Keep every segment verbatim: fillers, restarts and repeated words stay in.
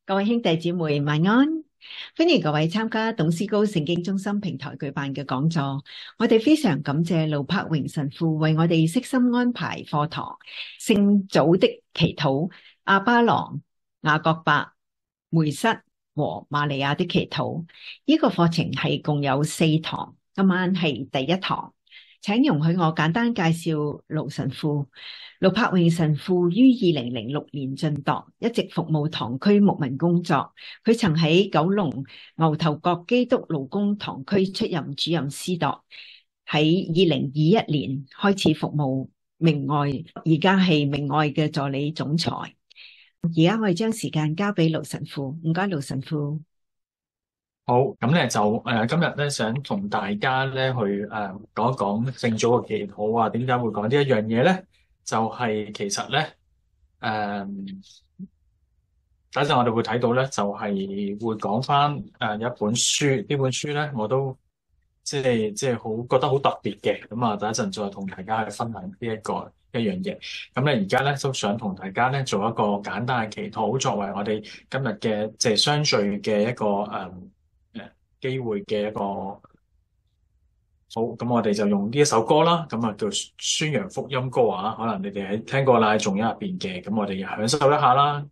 各位兄弟姊妹晚安，歡迎各位參加董思高聖經中心平台舉辦嘅講座。我哋非常感謝盧柏榮神父為我哋悉心安排課堂，聖祖的祈禱、亞巴郎、雅各伯、梅瑟和瑪利亞的祈禱。呢、這個課程係共有四堂，今晚係第一堂。請容許我簡單介紹盧神父。盧柏榮神父於二零零六年晉鐸，一直服務堂區牧民工作。佢曾喺九龍牛頭角基督勞工堂區出任主任司鐸，喺二零二一年開始服務明愛，而家係明愛嘅助理總裁。而家我哋將時間交俾盧神父，唔該盧神父。 好，咁咧就誒、呃、今日咧想同大家咧去誒、呃、講一講聖祖嘅祈禱啊。點解會講呢一樣嘢咧？就係、是、其實咧誒，等陣我哋會睇到咧，就係、是、會講翻誒一本書。呢本書咧我都即係即係好覺得好特別嘅。咁啊，等一陣再同大家去分享呢、這、一個一樣嘢。咁咧而家咧都想同大家咧做一個簡單嘅祈禱，作為我哋今日嘅即係相聚嘅一個誒。呃機會嘅一個好，咁我哋就用呢一首歌啦，咁啊叫宣揚福音歌啊，可能你哋喺聽過啦，仲有入邊嘅，咁我哋享受一下啦。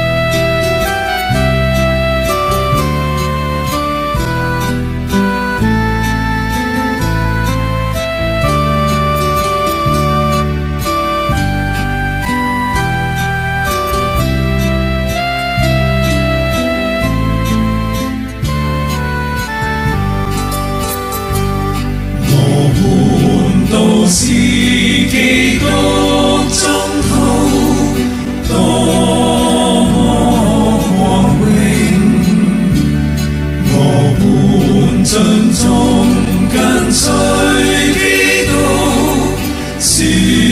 都是基督宗徒，多麼光榮！我們盡忠跟隨基督，宣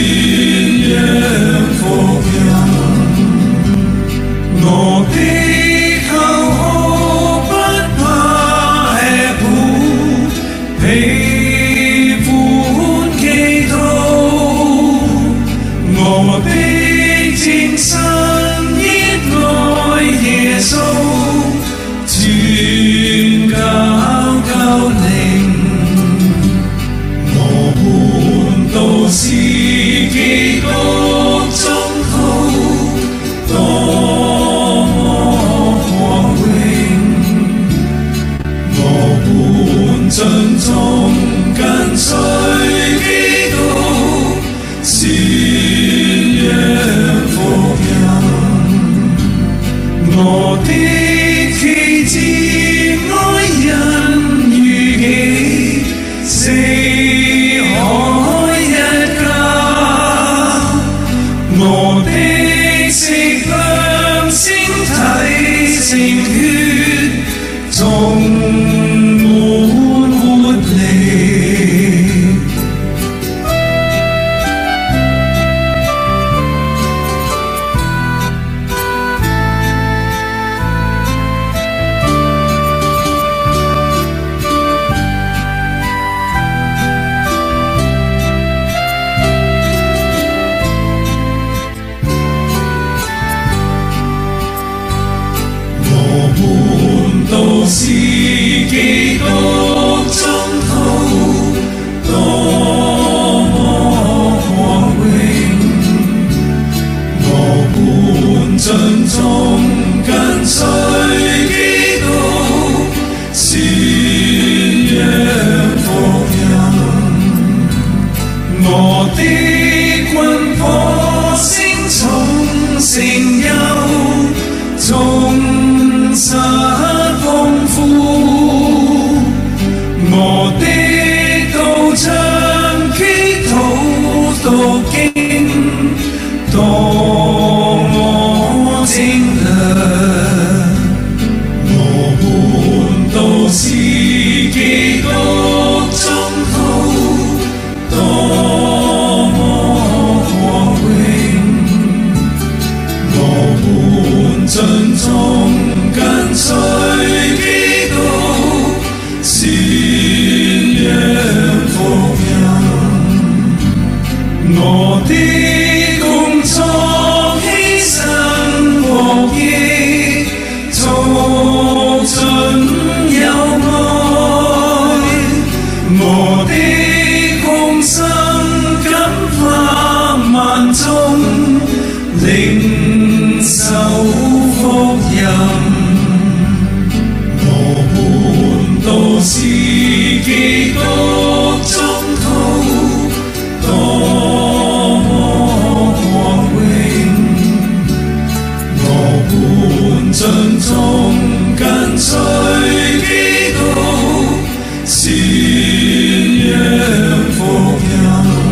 揚福音。我的口號不怕吃苦，喜我的精神熱愛耶穌，傳教救靈。我們都是基督宗徒，多麼光榮！我們盡忠跟隨基督，宣揚福音。我的旗幟愛人如己，四海一家。我的食糧聖體聖血，充滿活力。都是基督宗徒，多麼光榮！我們盡忠跟隨基督，宣揚福音。我的軍火聲從聖優，忠實豐富，我的道場祈禱讀經，當我精良。我們都是基督宗徒，多麼光榮！我們盡忠跟隨基督，宣揚福音。我的工作犧牲。 基督中途，多麼光榮！我們盡忠跟隨基督，宣揚福音。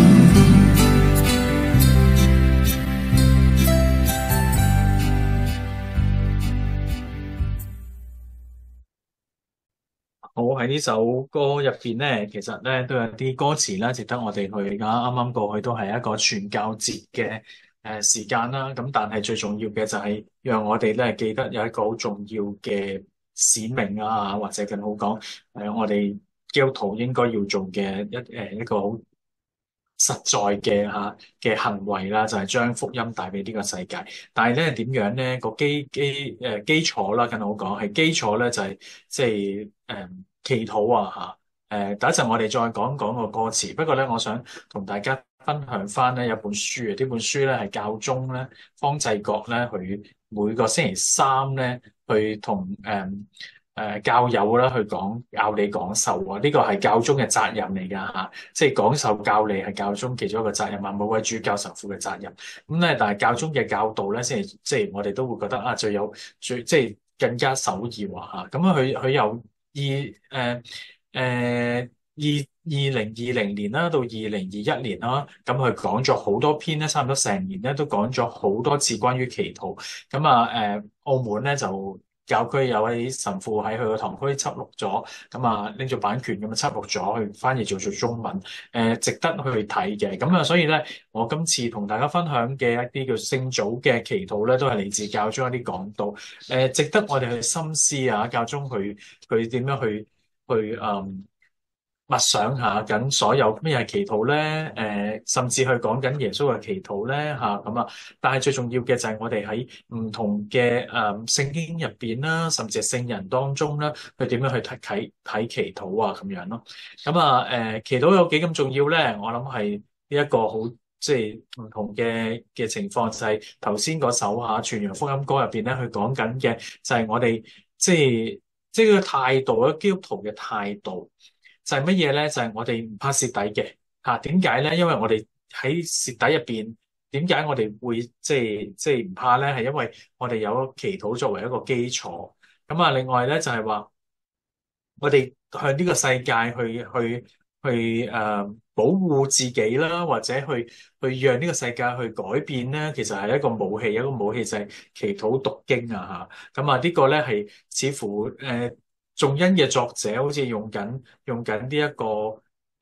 好，喺呢首歌入邊咧，其實咧都有啲歌詞啦，值得我哋去。而家啱啱過去都係一個傳教節嘅誒時間啦。咁但係最重要嘅就係讓我哋咧記得有一個好重要嘅使命啊，或者更好講誒、呃，我哋基督徒應該要做嘅一誒、呃、一個好實在嘅嚇嘅行為啦，就係、是、將福音帶俾呢個世界。但係咧點樣咧個基基誒、呃、基礎啦，更好講係基礎咧就係即係誒祈禱啊嚇。誒、呃，第一陣我哋再講講個歌詞。不過咧，我想同大家分享翻咧有本書啊，呢本書咧係教宗咧方濟各咧，佢每個星期三咧去同誒誒教友啦去講教理講授啊，呢個係教宗嘅責任嚟㗎嚇，即係講授教理係教宗其中一個責任啊，每位主教神父嘅責任。咁咧，但係教宗嘅教導咧，先係即係我哋都會覺得啊，最有最即係更加首要啊嚇。咁啊，佢佢由二誒誒二二零二零年啦，到二零二一年啦，咁佢講咗好多篇咧，差唔多成年咧都講咗好多次關於祈禱。咁啊誒，澳門咧就教區有位神父喺佢個堂區輯錄咗，咁啊拎咗版權咁啊輯錄咗，去翻譯做做中文，誒、呃、值得去睇嘅。咁啊，所以咧，我今次同大家分享嘅一啲叫聖祖嘅祈禱咧，都係嚟自教宗一啲講道，誒、呃、值得我哋去深思啊。教宗佢佢點樣去去嗯。默想下緊所有咩係祈禱咧？誒、呃，甚至去講緊耶穌嘅祈禱咧嚇咁啊！但係最重要嘅就係我哋喺唔同嘅誒、呃、聖經入邊啦，甚至係聖人當中啦，去點樣去睇睇睇祈禱啊咁樣咯。咁啊誒，祈禱有幾咁重要咧？我諗係呢一個好即係唔同嘅嘅情況，就係頭先嗰首嚇傳揚福音歌入邊咧，佢講緊嘅就係我哋即係即係個態度啊，基督徒嘅態度。就係乜嘢咧？就係、是、我哋唔怕蝕底嘅嚇。點解咧？因為我哋喺蝕底入邊，點解我哋會即係即係唔怕咧？係因為我哋有祈禱作為一個基礎。咁啊，另外咧就係、是、話，我哋向呢個世界去去去誒、呃、保護自己啦，或者去去讓呢個世界去改變咧，其實係一個武器。一個武器就係祈禱讀經啊嚇。咁啊，這個、呢個咧係似乎誒。呃仲恩嘅作者好似用緊用緊呢一個誒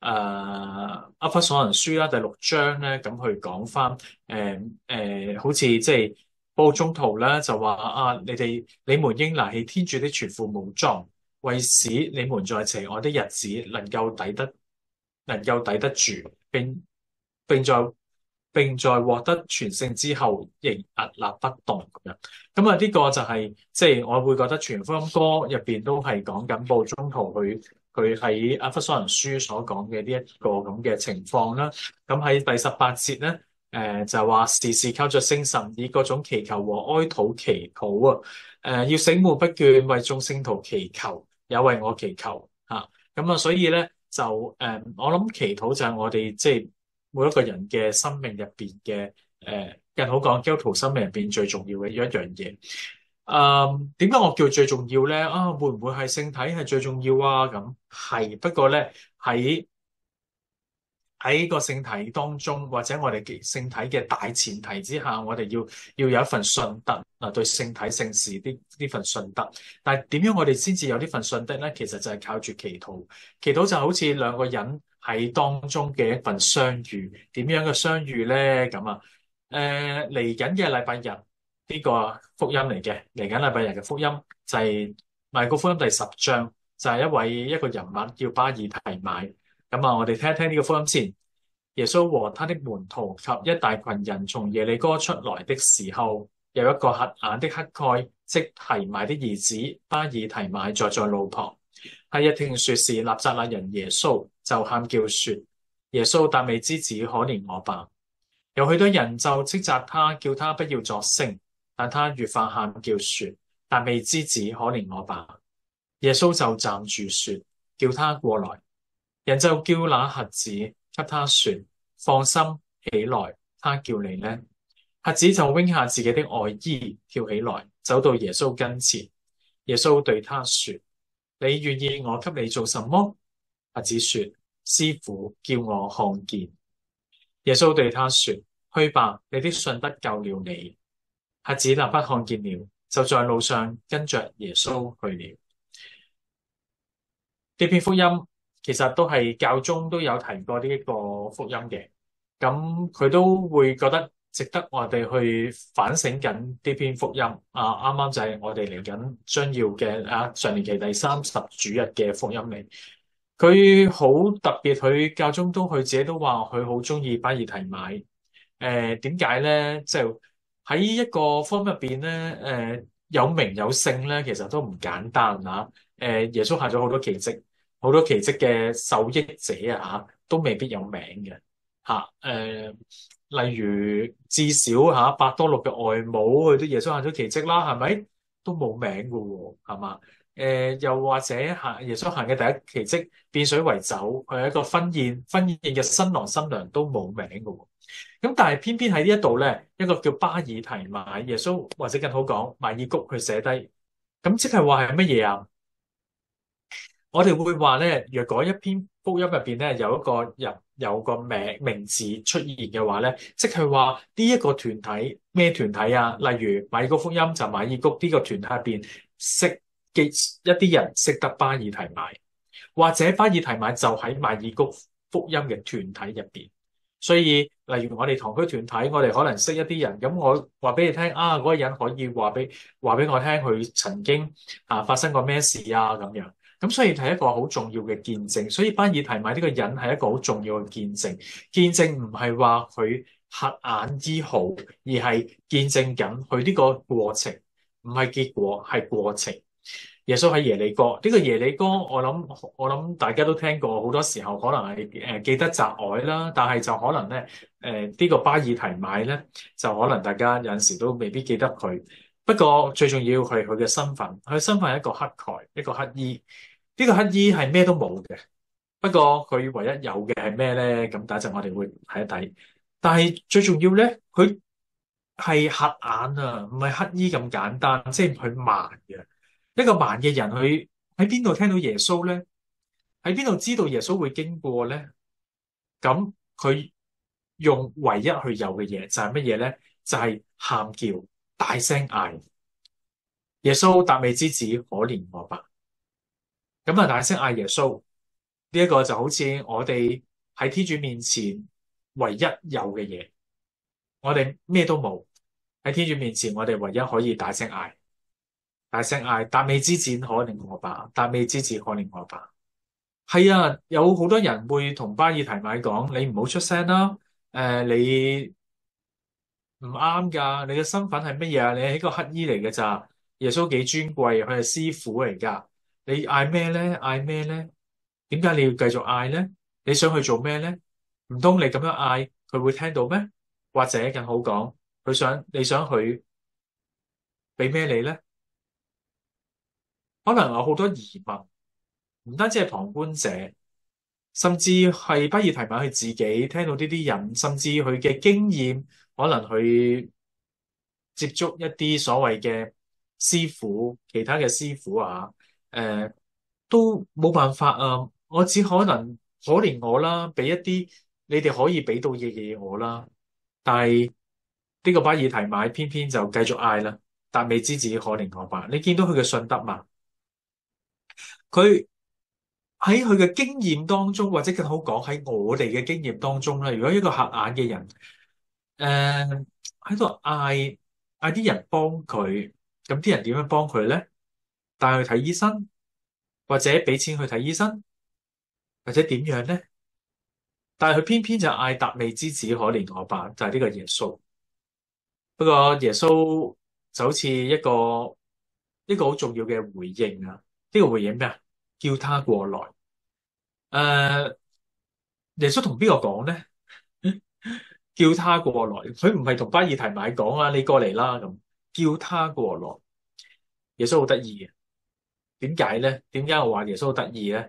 《厄弗所人書》啦，第六章咧咁去講翻誒誒，好似即係保祿宗徒咧就話啊，你哋你們應拿起天主的全副武裝，為使你們在邪惡的日子能夠抵得能夠抵得住，並並在並在獲得全勝之後，仍屹立不動咁樣。咁啊，呢個就係即係我會覺得傳福音歌入邊都係講緊保祿宗徒佢佢喺厄弗所人書所講嘅呢一個咁嘅情況啦。咁喺第十八節咧，誒、呃、就話時時靠着聖神，以各種祈求和哀禱祈禱啊。誒、呃、要醒目不倦，為眾聖徒祈求，也為我祈求嚇。咁啊，所以咧就誒、呃，我諗祈禱就係我哋即係。每一個人嘅生命入邊嘅誒，更好講基督徒生命入邊最重要嘅一樣嘢。誒，點解我叫最重要咧？啊，會唔會係聖體係最重要啊？咁係，不過咧喺喺個聖體當中，或者我哋嘅聖體嘅大前提之下，我哋要要有一份信德啊，對聖體聖事呢呢份信德。但係點樣我哋先至有呢份信德咧？其實就係靠住祈禱。祈禱就好似兩個人喺當中嘅一份相遇。點樣嘅相遇咧？咁啊，誒嚟緊嘅禮拜日呢、這個福音嚟嘅，嚟緊禮拜日嘅福音就係馬可福音第十章，就係、是、一位一個人物叫巴爾提買。咁啊，我哋聽一聽呢個福音先。耶穌和他的門徒及一大群人從耶利哥出來的時候，有一個瞎眼的乞丐，即提買的兒子巴爾提買，坐在路旁。他一聽說是納匝肋人耶穌，就喊叫說：耶穌，達味之子，可憐我吧！有許多人就斥責他，叫他不要作聲，但他越發喊叫說：達味之子，可憐我吧！耶穌就站住說： 叫他過來。人就叫那瞎子給他說：放心起來，他叫你呢。瞎子就扔下自己的外衣，跳起來，走到耶穌跟前。耶穌對他說：你願意我給你做什麼？瞎子說：師傅，叫我看見。耶穌對他說：去吧，你的信德救了你。瞎子立刻看見了，就在路上跟着耶穌去了。呢篇福音其實都係教宗都有提過呢一個福音嘅，咁佢都會覺得值得我哋去反省緊呢篇福音。啊，啱啱就係我哋嚟緊將要嘅啊常年期第三十主日嘅福音嚟。佢好特別，佢教宗都佢自己都話佢好中意巴爾提買。誒點解咧？就喺一個福音入邊咧，誒、呃、有名有姓咧，其實都唔簡單啊！誒、呃、耶穌行咗好多奇蹟。好多奇蹟嘅受益者啊，嚇都未必有名嘅嚇。誒、啊呃，例如至少嚇伯多祿嘅外母，佢都耶穌行咗奇蹟啦，係咪都冇名嘅喎？係嘛？誒、呃，又或者行耶穌行嘅第一奇蹟變水為酒，佢係一個婚宴，婚宴嘅新郎新娘都冇名嘅喎。咁但係偏偏喺呢一度咧，一個叫巴爾提買，耶穌或者更好講馬爾谷去寫低，咁即係話係乜嘢啊？我哋會話咧，若果一篇福音入邊咧有一個人有個名名字出現嘅話咧，即係話呢一個團體咩團體啊？例如馬爾谷福音就馬爾谷呢個團體入邊識嘅一啲人識得巴爾提買，或者巴爾提買就喺馬爾谷福音嘅團體入邊。所以例如我哋堂區團體，我哋可能識一啲人，咁我話俾你聽啊，嗰個人可以話俾話俾我聽，佢曾經啊發生過咩事啊咁樣。咁所以係一個好重要嘅見證，所以巴爾提買呢個人係一個好重要嘅見證。見證唔係話佢瞎眼醫好，而係見證緊佢呢個過程，唔係結果，係過程。耶穌喺耶利哥，呢個耶利哥我諗我諗大家都聽過，好多時候可能係誒記得窄外啦，但係就可能咧誒呢個巴爾提買咧，就可能大家有陣時都未必記得佢。不過最重要係佢嘅身份，佢嘅身份係一個乞丐，一個乞兒。呢個乞兒係咩都冇嘅，不過佢唯一有嘅係咩咧？咁等陣我哋會睇一睇。但係最重要咧，佢係瞎眼啊，唔係乞兒咁簡單，即係佢盲嘅。一個盲嘅人，佢喺邊度聽到耶穌咧？喺邊度知道耶穌會經過咧？咁佢用唯一去有嘅嘢就係乜嘢咧？就係喊叫、大聲嗌：耶穌，達味之子，可憐我吧！咁啊，大聲嗌耶穌，呢一個就好似我哋喺天主面前唯一有嘅嘢，我哋咩都冇，喺天主面前，我哋唯一可以大聲嗌，大聲嗌，達味之子可憐我吧，達味之子可憐我吧。係啊，有好多人會同巴爾提買講：你唔好出聲啦，誒、呃，你唔啱噶，你嘅身份係乜嘢啊？你係一個乞兒嚟嘅咋？耶穌幾尊貴，佢係師傅嚟噶。你嗌咩咧？嗌咩咧？點解你要繼續嗌咧？你想去做咩咧？唔通你咁樣嗌，佢會聽到咩？或者更好講，佢想你想佢俾咩你咧？可能有好多疑問，唔單止係旁觀者，甚至係巴爾提買佢自己聽到呢啲人，甚至佢嘅經驗，可能去接觸一啲所謂嘅師傅，其他嘅師傅啊。誒、呃，都冇辦法啊！我只可能可憐我啦，俾一啲你哋可以俾到嘅嘢我啦。但係呢個巴爾提買偏偏就繼續嗌啦，達味之子可憐我吧！你見到佢嘅信德嘛？佢喺佢嘅經驗當中，或者更好講喺我哋嘅經驗當中咧，如果一個瞎眼嘅人，誒喺度嗌嗌啲人幫佢，咁啲人點樣幫佢咧？帶佢去睇醫生，或者俾錢去睇醫生，或者點樣咧？但係佢偏偏就嗌達味之子可憐我吧，就係呢個耶穌。不過耶穌就好似一個一個好重要嘅回應啊！呢個回應咩啊？叫他過來。誒，耶穌同邊個講咧？叫他過來，佢唔係同巴爾提買講啊，你過嚟啦咁，叫他過來。耶穌好得意嘅。點解咧？點解我話耶穌好得意咧？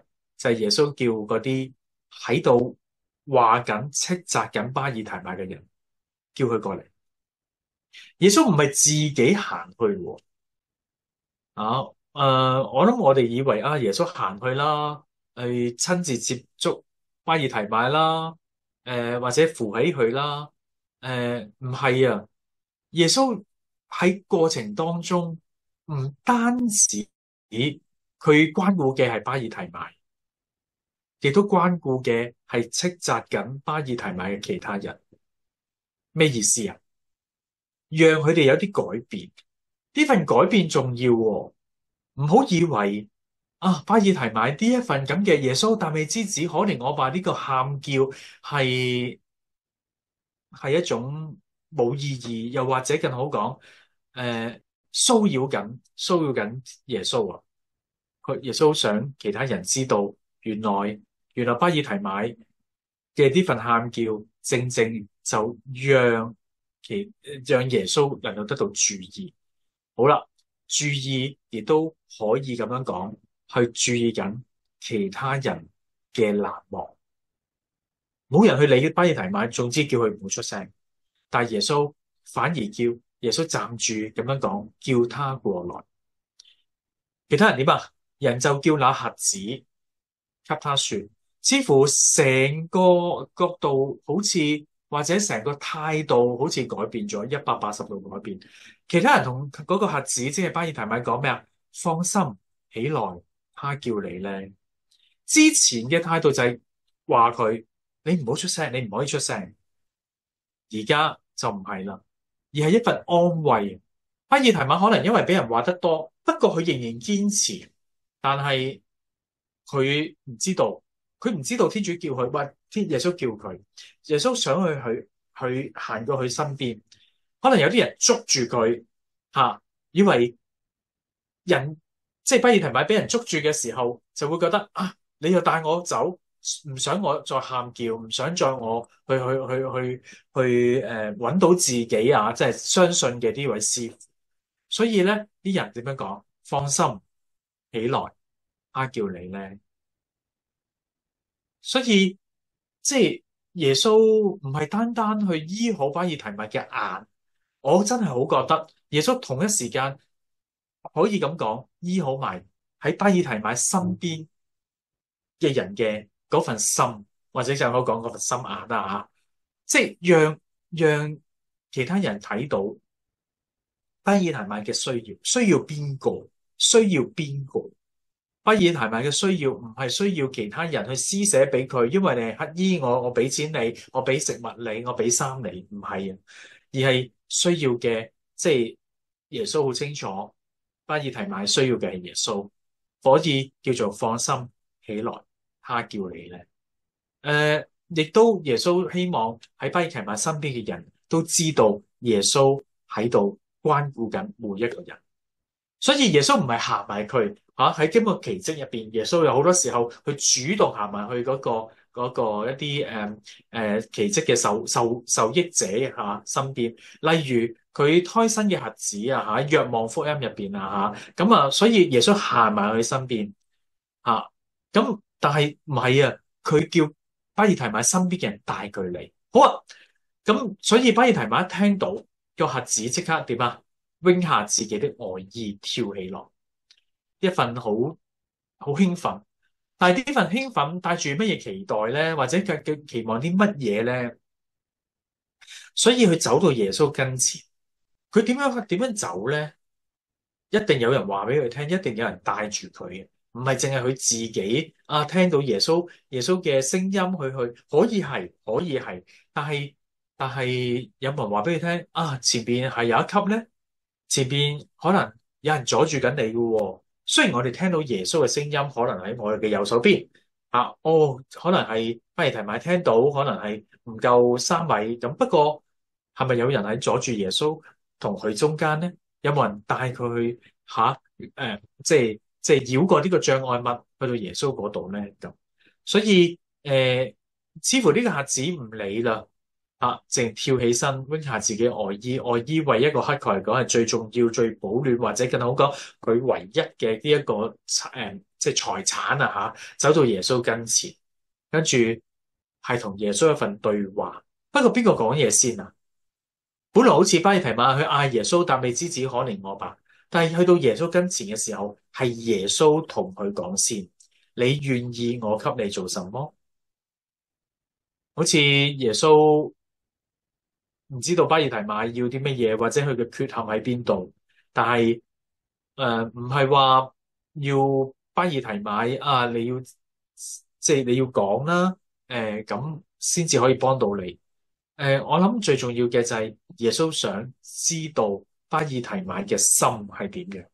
就係耶穌叫嗰啲喺度話緊斥責緊巴爾提買嘅人，叫佢過嚟。耶穌唔係自己行去喎。啊，誒、呃，我諗我哋以為啊，耶穌行去啦，去親自接觸巴爾提買啦，誒、呃，或者扶起佢啦，誒、呃，唔係啊，耶穌喺過程當中唔單止佢關顧嘅係巴爾提買，亦都關顧嘅係斥責緊巴爾提買嘅其他人。咩意思啊？讓佢哋有啲改變。呢份改變重要喎，唔好以為啊巴爾提買呢一份咁嘅耶穌但未之子可憐我吧呢個喊叫係係一種冇意義，又或者更好講，誒騷擾緊騷擾緊耶穌啊！佢耶穌想其他人知道，原來原來巴爾提買嘅呢份喊叫，正正就讓其讓耶穌能夠得到注意。好啦，注意亦都可以咁樣講，去注意緊其他人嘅難忘。冇人去理巴爾提買，總之叫佢唔好出聲。但耶穌反而叫耶穌站住咁樣講，叫他過來。其他人點啊？人就叫那瞎子給他說，似乎成個角度好似或者成個態度好似改變咗一百八十度改變。其他人同嗰個瞎子即係巴爾提買講咩啊？放心起來，他叫你咧。之前嘅態度就係話佢，你唔好出聲，你唔可以出聲。而家就唔係啦，而係一份安慰。巴爾提買可能因為俾人話得多，不過佢仍然堅持。但係佢唔知道，佢唔知道天主叫佢，喂，天耶穌叫佢，耶穌想去去去行過佢身邊。可能有啲人捉住佢吓、啊，以為人即係巴爾提買俾人捉住嘅時候，就會覺得啊，你又帶我走，唔想我再喊叫，唔想再我去去去去去誒揾、呃、到自己啊，即係相信嘅呢位師父。所以咧，啲人點樣講？放心起來，他叫你咧。所以即係耶穌唔係單單去醫好巴爾提買嘅眼。我真係好覺得耶穌同一時間可以咁講，醫好埋喺巴爾提買身邊嘅人嘅嗰份心，或者就我講嗰份心眼啦吓，即係讓讓其他人睇到巴爾提買嘅需要，需要邊個？需要邊個？巴爾提買嘅需要唔係需要其他人去施捨俾佢，因為你係乞衣，我我俾錢你，我俾食物你，我俾衫你，唔係啊，而係需要嘅，即係耶穌好清楚，巴爾提買需要嘅係耶穌，所以叫做放心起來，他叫你咧。誒、呃，亦都耶穌希望喺巴爾提買身邊嘅人都知道耶穌喺度關顧緊每一個人，所以耶穌唔係行埋佢吓，喺經過奇蹟入邊，耶穌有好多時候去主動行埋去嗰、嗰個、嗰個一啲誒誒奇蹟嘅受受受益者吓、啊、身邊，例如佢胎生嘅瞎子啊吓，若望福音入邊啊吓，咁啊，所以耶穌行埋去身邊吓，咁、啊、但係唔係啊，佢叫巴爾提買身邊嘅人帶佢嚟，好啊，咁所以巴爾提買一聽到個瞎子即刻點啊？扔下自己的外衣，跳起來，一份好好興奮。但係呢份興奮帶住乜嘢期待咧？或者佢佢期望啲乜嘢咧？所以佢走到耶穌跟前，佢點樣點樣走咧？一定有人話俾佢聽，一定有人帶住佢嘅，唔係淨係佢自己啊。聽到耶穌耶穌嘅聲音，去去可以係可以係，但係但係有冇人話俾佢聽啊？前邊係有一級咧？前邊可能有人阻住緊你嘅喎，雖然我哋聽到耶穌嘅聲音，可能喺我哋嘅右手邊啊，哦，可能係巴爾提買聽到，可能係唔夠三米咁。不過係咪有人喺阻住耶穌同佢中間咧？有冇人帶佢去吓？誒、呃，即係即係繞過呢個障礙物去到耶穌嗰度咧？咁所以誒、呃，似乎呢個瞎子唔理啦。啊！淨跳起身，拎下自己外衣，外衣為一個乞丐嚟講係最重要、最保暖，或者更好講，佢唯一嘅呢一個誒、呃， 即係財產啊嚇，走到耶穌跟前，跟住係同耶穌一份對話。不過邊個講嘢先啊？本來好似巴爾提瑪去嗌耶穌，達味之子可憐我吧，但係去到耶穌跟前嘅時候，係耶穌同佢講先，你願意我給你做什麼？好似耶穌唔知道巴爾提瑪要啲乜嘢，或者佢嘅缺陷喺邊度，但係誒唔係話要巴爾提瑪啊，你要即係你要講啦，誒咁先至可以幫到你。誒、呃，我諗最重要嘅就係耶穌想知道巴爾提瑪嘅心係點樣。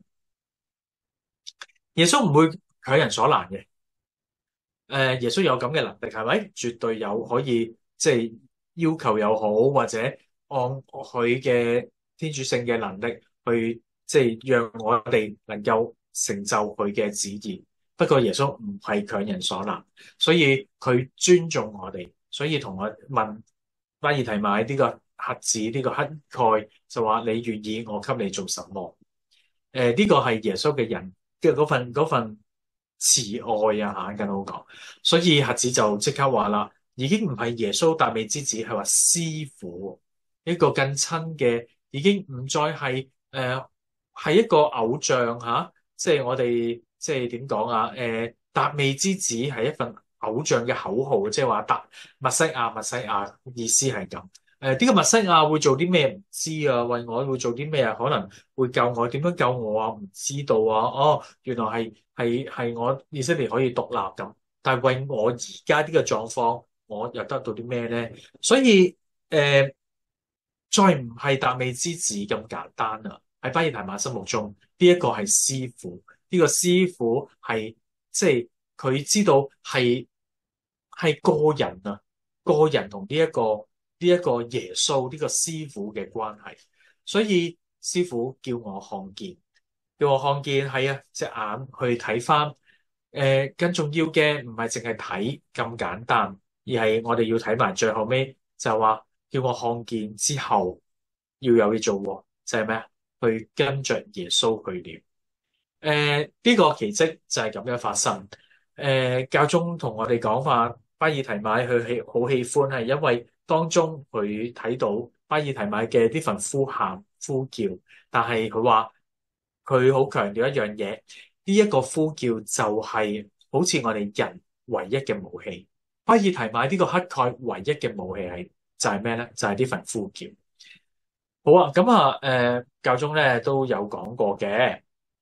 耶穌唔會強人所難嘅。誒、呃，耶穌有咁嘅能力係咪？絕對有，可以即係要求又好，或者按佢嘅天主性嘅能力去即係讓我哋能夠成就佢嘅旨意。不過耶穌唔係強人所難，所以佢尊重我哋，所以同我問巴爾提瑪呢個瞎子呢個乞丐就話：你願意我給你做什麼？誒、呃，呢、這個係耶穌嘅人嘅嗰份嗰份慈愛啊嚇，咁好講。所以瞎子就即刻話啦，已經唔係耶穌達味之子，係話師傅，一個更親嘅，已經唔再係誒係一個偶像嚇、啊，即係我哋即係點講啊？誒、呃，達味之子係一份偶像嘅口號，即係話達默西亞，默西亞意思係咁。誒、呃，呢、這個默西亞會做啲咩唔知啊？為我會做啲咩啊？可能會救我，點樣救我啊？唔知道啊！哦，原來係係係我以色列可以獨立咁，但係為我而家呢個狀況，我又得到啲咩咧？所以誒、呃，再唔係達味之子咁簡單啊！喺巴爾提瑪心目中，呢、這、一個係師傅，呢、這個師傅係即係佢知道係係個人啊，個人同呢一個呢一、這個耶穌呢、這個師傅嘅關係。所以師傅叫我看見，叫我看見係啊，隻眼去睇翻。誒、呃，更重要嘅唔係淨係睇咁簡單，而係我哋要睇埋最後尾，就話叫我看見之後要有嘢做，就係咩啊？去跟着耶穌去了。誒、呃，呢、這個奇蹟就係咁樣發生。誒、呃，教宗同我哋講話，巴爾提瑪佢喜好喜歡，係因為當中佢睇到巴爾提瑪嘅呢份呼喊呼叫，但係佢話佢好強調一樣嘢，呢、這、一個呼叫就係好似我哋人唯一嘅武器。巴爾提瑪呢個乞丐唯一嘅武器係就係咩咧？就係、是、呢份呼叫。好啊，咁啊，誒、呃，教宗咧都有講過嘅，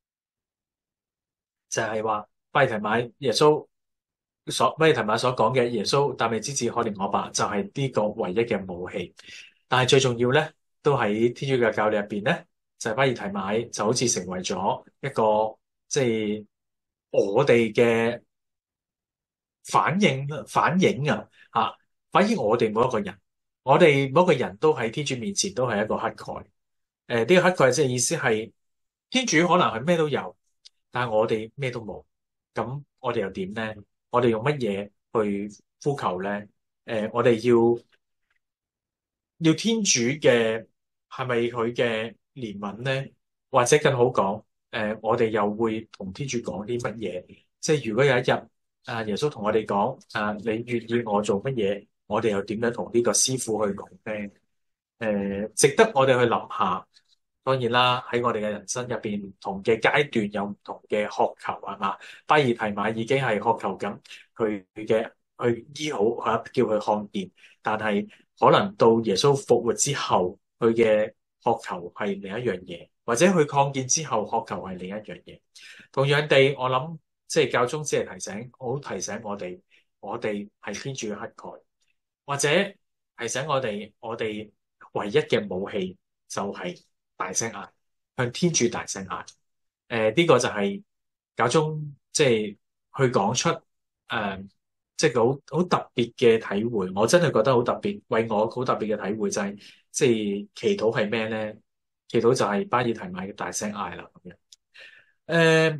就係話巴爾提瑪耶穌所巴爾提瑪所講嘅耶穌達味之子可憐我吧，就係、是、呢個唯一嘅武器。但係最重要咧，都喺天主教教理入邊咧，就係、是、巴爾提瑪就好似成為咗一個即係、就是、我哋嘅反應反映啊嚇，反映我哋每一個人。我哋每一個人都喺天主面前都係一個乞丐。誒、呃，呢、這個乞丐即係意思係天主可能係咩都有，但係我哋咩都冇。咁我哋又點咧？我哋用乜嘢去呼求咧？誒、呃，我哋要要天主嘅係咪佢嘅憐憫咧？或者更好講，誒、呃，我哋又會同天主講啲乜嘢？即係如果有一日啊，耶穌同我哋講啊，你願意我做乜嘢？我哋又點樣同呢個師傅去講咧？誒、呃，值得我哋去諗下。當然啦，喺我哋嘅人生入邊，唔同嘅階段有唔同嘅渴求，係嘛？巴爾提瑪已經係渴求緊佢嘅去醫好嚇，叫佢看見。但係可能到耶穌復活之後，佢嘅渴求係另一樣嘢，或者佢看見之後渴求係另一樣嘢。同樣地，我諗即係教宗只係提醒，好提醒我哋，我哋係天主嘅乞丐。或者提醒我哋，我哋唯一嘅武器就係大聲嗌，向天主大聲嗌。誒、呃，呢、這個就係教宗即係去講出誒、呃，即係好好特別嘅體會。我真係覺得好特別，為我好特別嘅體會就係、是，即係祈禱係咩咧？祈禱就係巴爾提瑪嘅大聲嗌啦，咁樣。誒、呃，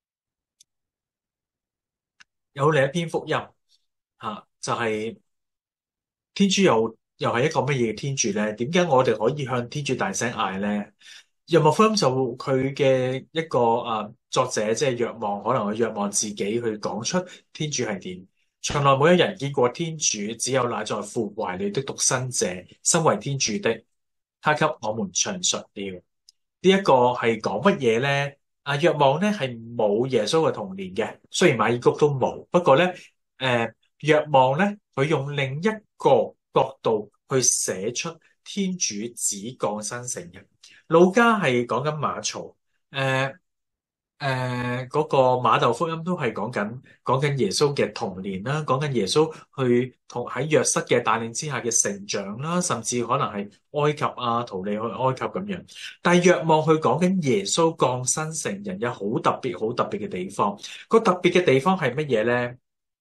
有另一篇福音嚇、啊，就係、是。天主又又係一個乜嘢嘅天主咧？點解我哋可以向天主大聲嗌咧？ 若望福音就佢嘅一個啊作者即係若望，可能佢若望自己去講出天主係點，從來冇一人見過天主，只有乃在父懷裏的獨生者，身為天主的，他給我們詳述了。呢、這、一個係講乜嘢咧？啊，若望咧係冇耶穌嘅童年嘅，雖然馬爾谷都冇，不過咧，誒、呃，若望咧佢用另一個角度去寫出天主子降生成人。路加係講緊馬槽，誒誒嗰個馬竇福音都係講緊講緊耶穌嘅童年啦，講緊耶穌去同喺約瑟嘅帶領之下嘅成長啦，甚至可能係埃及啊逃離去埃及咁樣。但係若望去講緊耶穌降生成人有好特別好特別嘅地方，個特別嘅地方係乜嘢咧？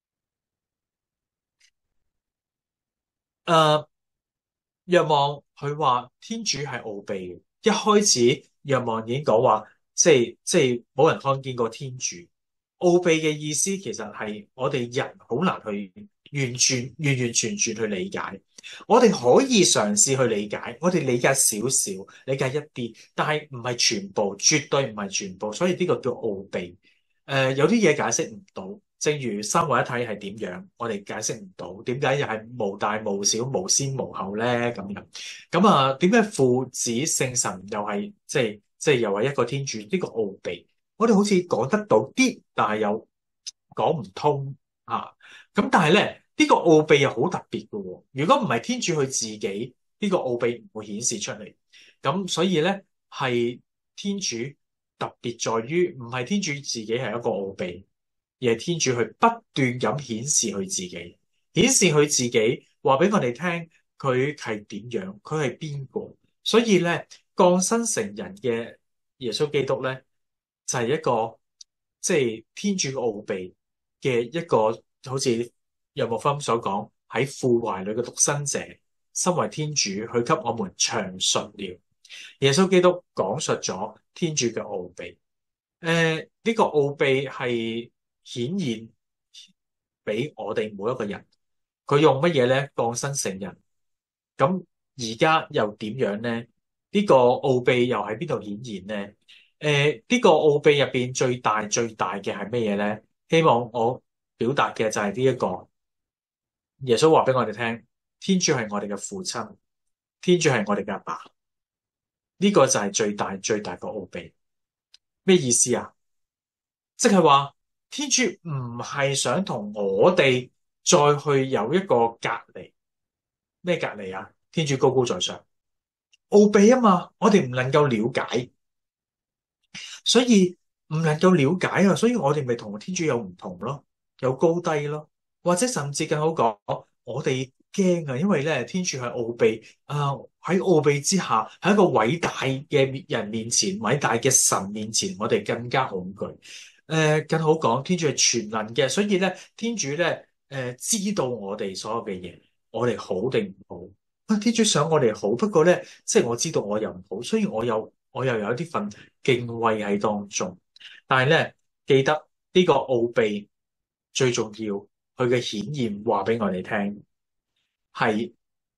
誒、呃，若望佢話天主係奧秘嘅。一開始若望已經講話，即係即係冇人看見過天主。奧秘嘅意思其實係我哋人好難去完全完完全全去理解。我哋可以嘗試去理解，我哋理解少少，理解一啲，但係唔係全部，絕對唔係全部。所以呢個叫奧秘。誒、呃，有啲嘢解釋唔到。正如三位一體係點樣，我哋解釋唔到，點解又係無大無小、無先無後咧？咁樣咁啊？點解父子聖神又係即係即係又係一個天主？呢個奧秘，我哋好似講得到啲，但係又講唔通啊！咁但係咧，呢個奧秘又好特別嘅喎。如果唔係天主佢自己，呢個奧秘唔會顯示出嚟。咁所以咧，係天主特別在於，唔係天主自己係一個奧秘。而係天主去不斷咁顯示佢自己，顯示佢自己，話俾我哋聽佢係點樣，佢係邊個。所以咧，降生成人嘅耶穌基督咧，就係一個即係天主嘅奧秘嘅一個，好似若望福音所講，喺父懷裏嘅獨生者，身為天主，去給我們詳述了。耶穌基督講述咗天主嘅奧秘。誒，呢個奧秘係顯現俾我哋每一個人，佢用乜嘢咧？降生成人。咁而家又點樣咧？呢個奧秘又喺邊度顯現咧？誒，呢個奧秘入邊最大最大嘅係乜嘢咧？希望我表達嘅就係呢一個，耶穌話俾我哋聽，天主係我哋嘅父親，天主係我哋嘅阿爸。呢個就係最大最大個奧秘。咩意思啊？即係話天主唔係想同我哋再去有一個隔離。咩隔離啊？天主高高在上，奧秘啊嘛，我哋唔能夠了解，所以唔能夠了解啊，所以我哋咪同天主有唔同咯，有高低咯，或者甚至更好講，我哋驚啊，因為咧天主係奧秘啊，喺奧秘之下，喺一個偉大嘅人面前，偉大嘅神面前，我哋更加恐懼。誒、呃，更好講，天主係全能嘅，所以咧天主咧誒、呃、知道我哋所有嘅嘢，我哋好定唔好啊？天主想我哋好，不過咧即係我知道我又唔好，所以我又我又有啲份敬畏喺當中。但係咧記得呢個奧秘最重要，佢嘅顯現話俾我哋聽。係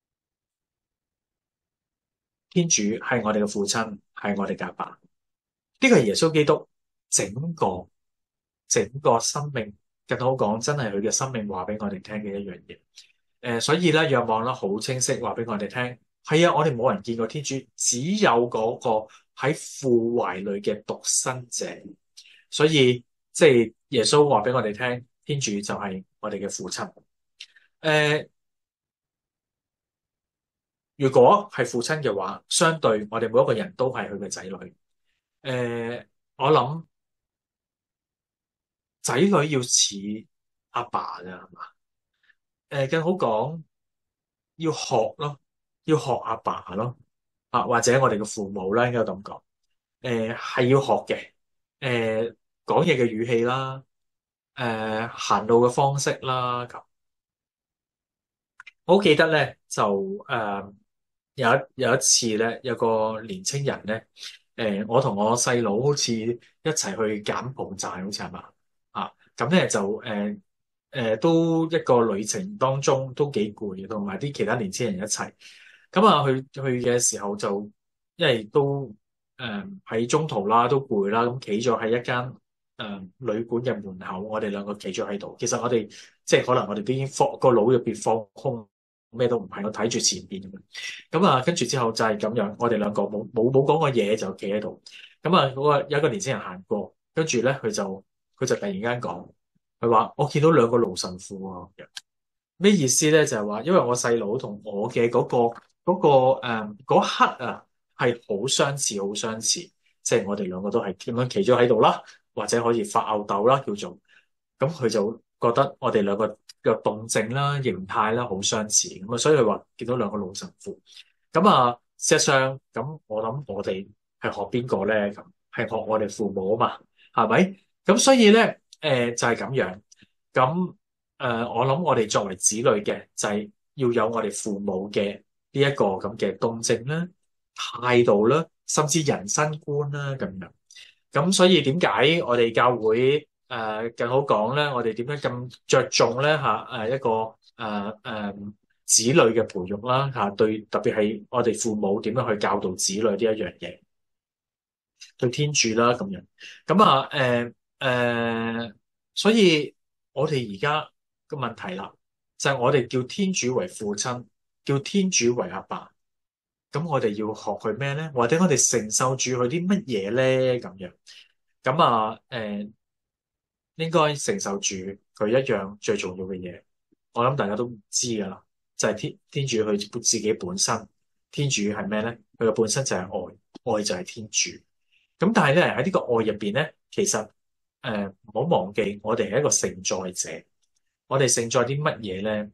天主係我哋嘅父親，係我哋嘅阿爸。呢個係耶穌基督整個整個生命，更好講，真係佢嘅生命話俾我哋聽嘅一樣嘢。誒、呃，所以咧，若望咧好清晰話俾我哋聽，係啊，我哋冇人見過天主，只有嗰個喺父懷裏嘅獨生者。所以即係耶穌話俾我哋聽，天主就係我哋嘅父親。誒、呃。如果係父親嘅話，相對我哋每一個人都係佢嘅仔女。誒、呃，我諗仔女要似阿爸㗎，係嘛？誒、呃，更好講要學咯，要學阿爸咯，啊，或者我哋嘅父母啦，應該咁講。誒、呃，係要學嘅。誒、呃，講嘢嘅語氣啦，誒、呃，行路嘅方式啦，咁。我好記得咧，就誒。呃有一有一次咧，有個年青人咧，誒、呃，我同我細佬好似一齊去柬埔寨，好似係嘛啊？咁咧就誒誒、呃呃，都一個旅程當中都幾攰嘅，同埋啲其他年青人一齊。咁啊，去去嘅時候就因為都誒喺中途啦，都攰啦，咁企咗喺一間誒、呃、旅館嘅門口，我哋兩個企咗喺度。其實我哋即係可能我哋都已經放個腦入邊放空，咩都唔係，我睇住前邊咁樣。咁啊，跟住之後就係咁樣，我哋兩個冇冇冇講過嘢就企喺度。咁啊，嗰個有一個年輕人行過，跟住咧佢就佢就突然間講，佢話我見到兩個盧神父啊。咩意思咧？就係話，因為我細佬同我嘅嗰個嗰個誒嗰刻啊，係好相似，好相似。即係我哋兩個都係咁樣企咗喺度啦，或者可以發吽哣啦，叫做咁。佢就覺得我哋兩個嘅動靜啦、形態啦好相似，咁啊，所以佢話見到兩個老神父。咁啊，事實上咁，我諗我哋係學邊個咧？咁係學我哋父母啊嘛，係咪？咁所以咧，誒、呃、就係、是、咁樣咁。誒、呃，我諗我哋作為子女嘅，就係、是、要有我哋父母嘅呢一個咁嘅動靜啦、態度啦，甚至人生觀啦咁樣。咁所以點解我哋教會誒、呃、更好講咧？我哋點樣咁着重咧嚇誒一個誒誒、呃呃、子女嘅培育啦嚇、啊，對特別係我哋父母點樣去教導子女呢一樣嘢，對天主啦咁樣。咁啊誒誒，所以我哋而家個問題啦，就係我哋叫天主為父親，叫天主為阿爸，咁我哋要學佢咩咧？或者我哋承受住佢啲乜嘢咧？咁樣，咁啊，誒、呃，應該承受住佢一樣最重要嘅嘢。我諗大家都唔知噶啦，就係天天主佢自己本身，天主係咩咧？佢嘅本身就係愛，愛就係天主。咁但係咧喺呢個愛入邊咧，其實誒唔好忘記，我哋係一個承載者。我哋承載啲乜嘢咧？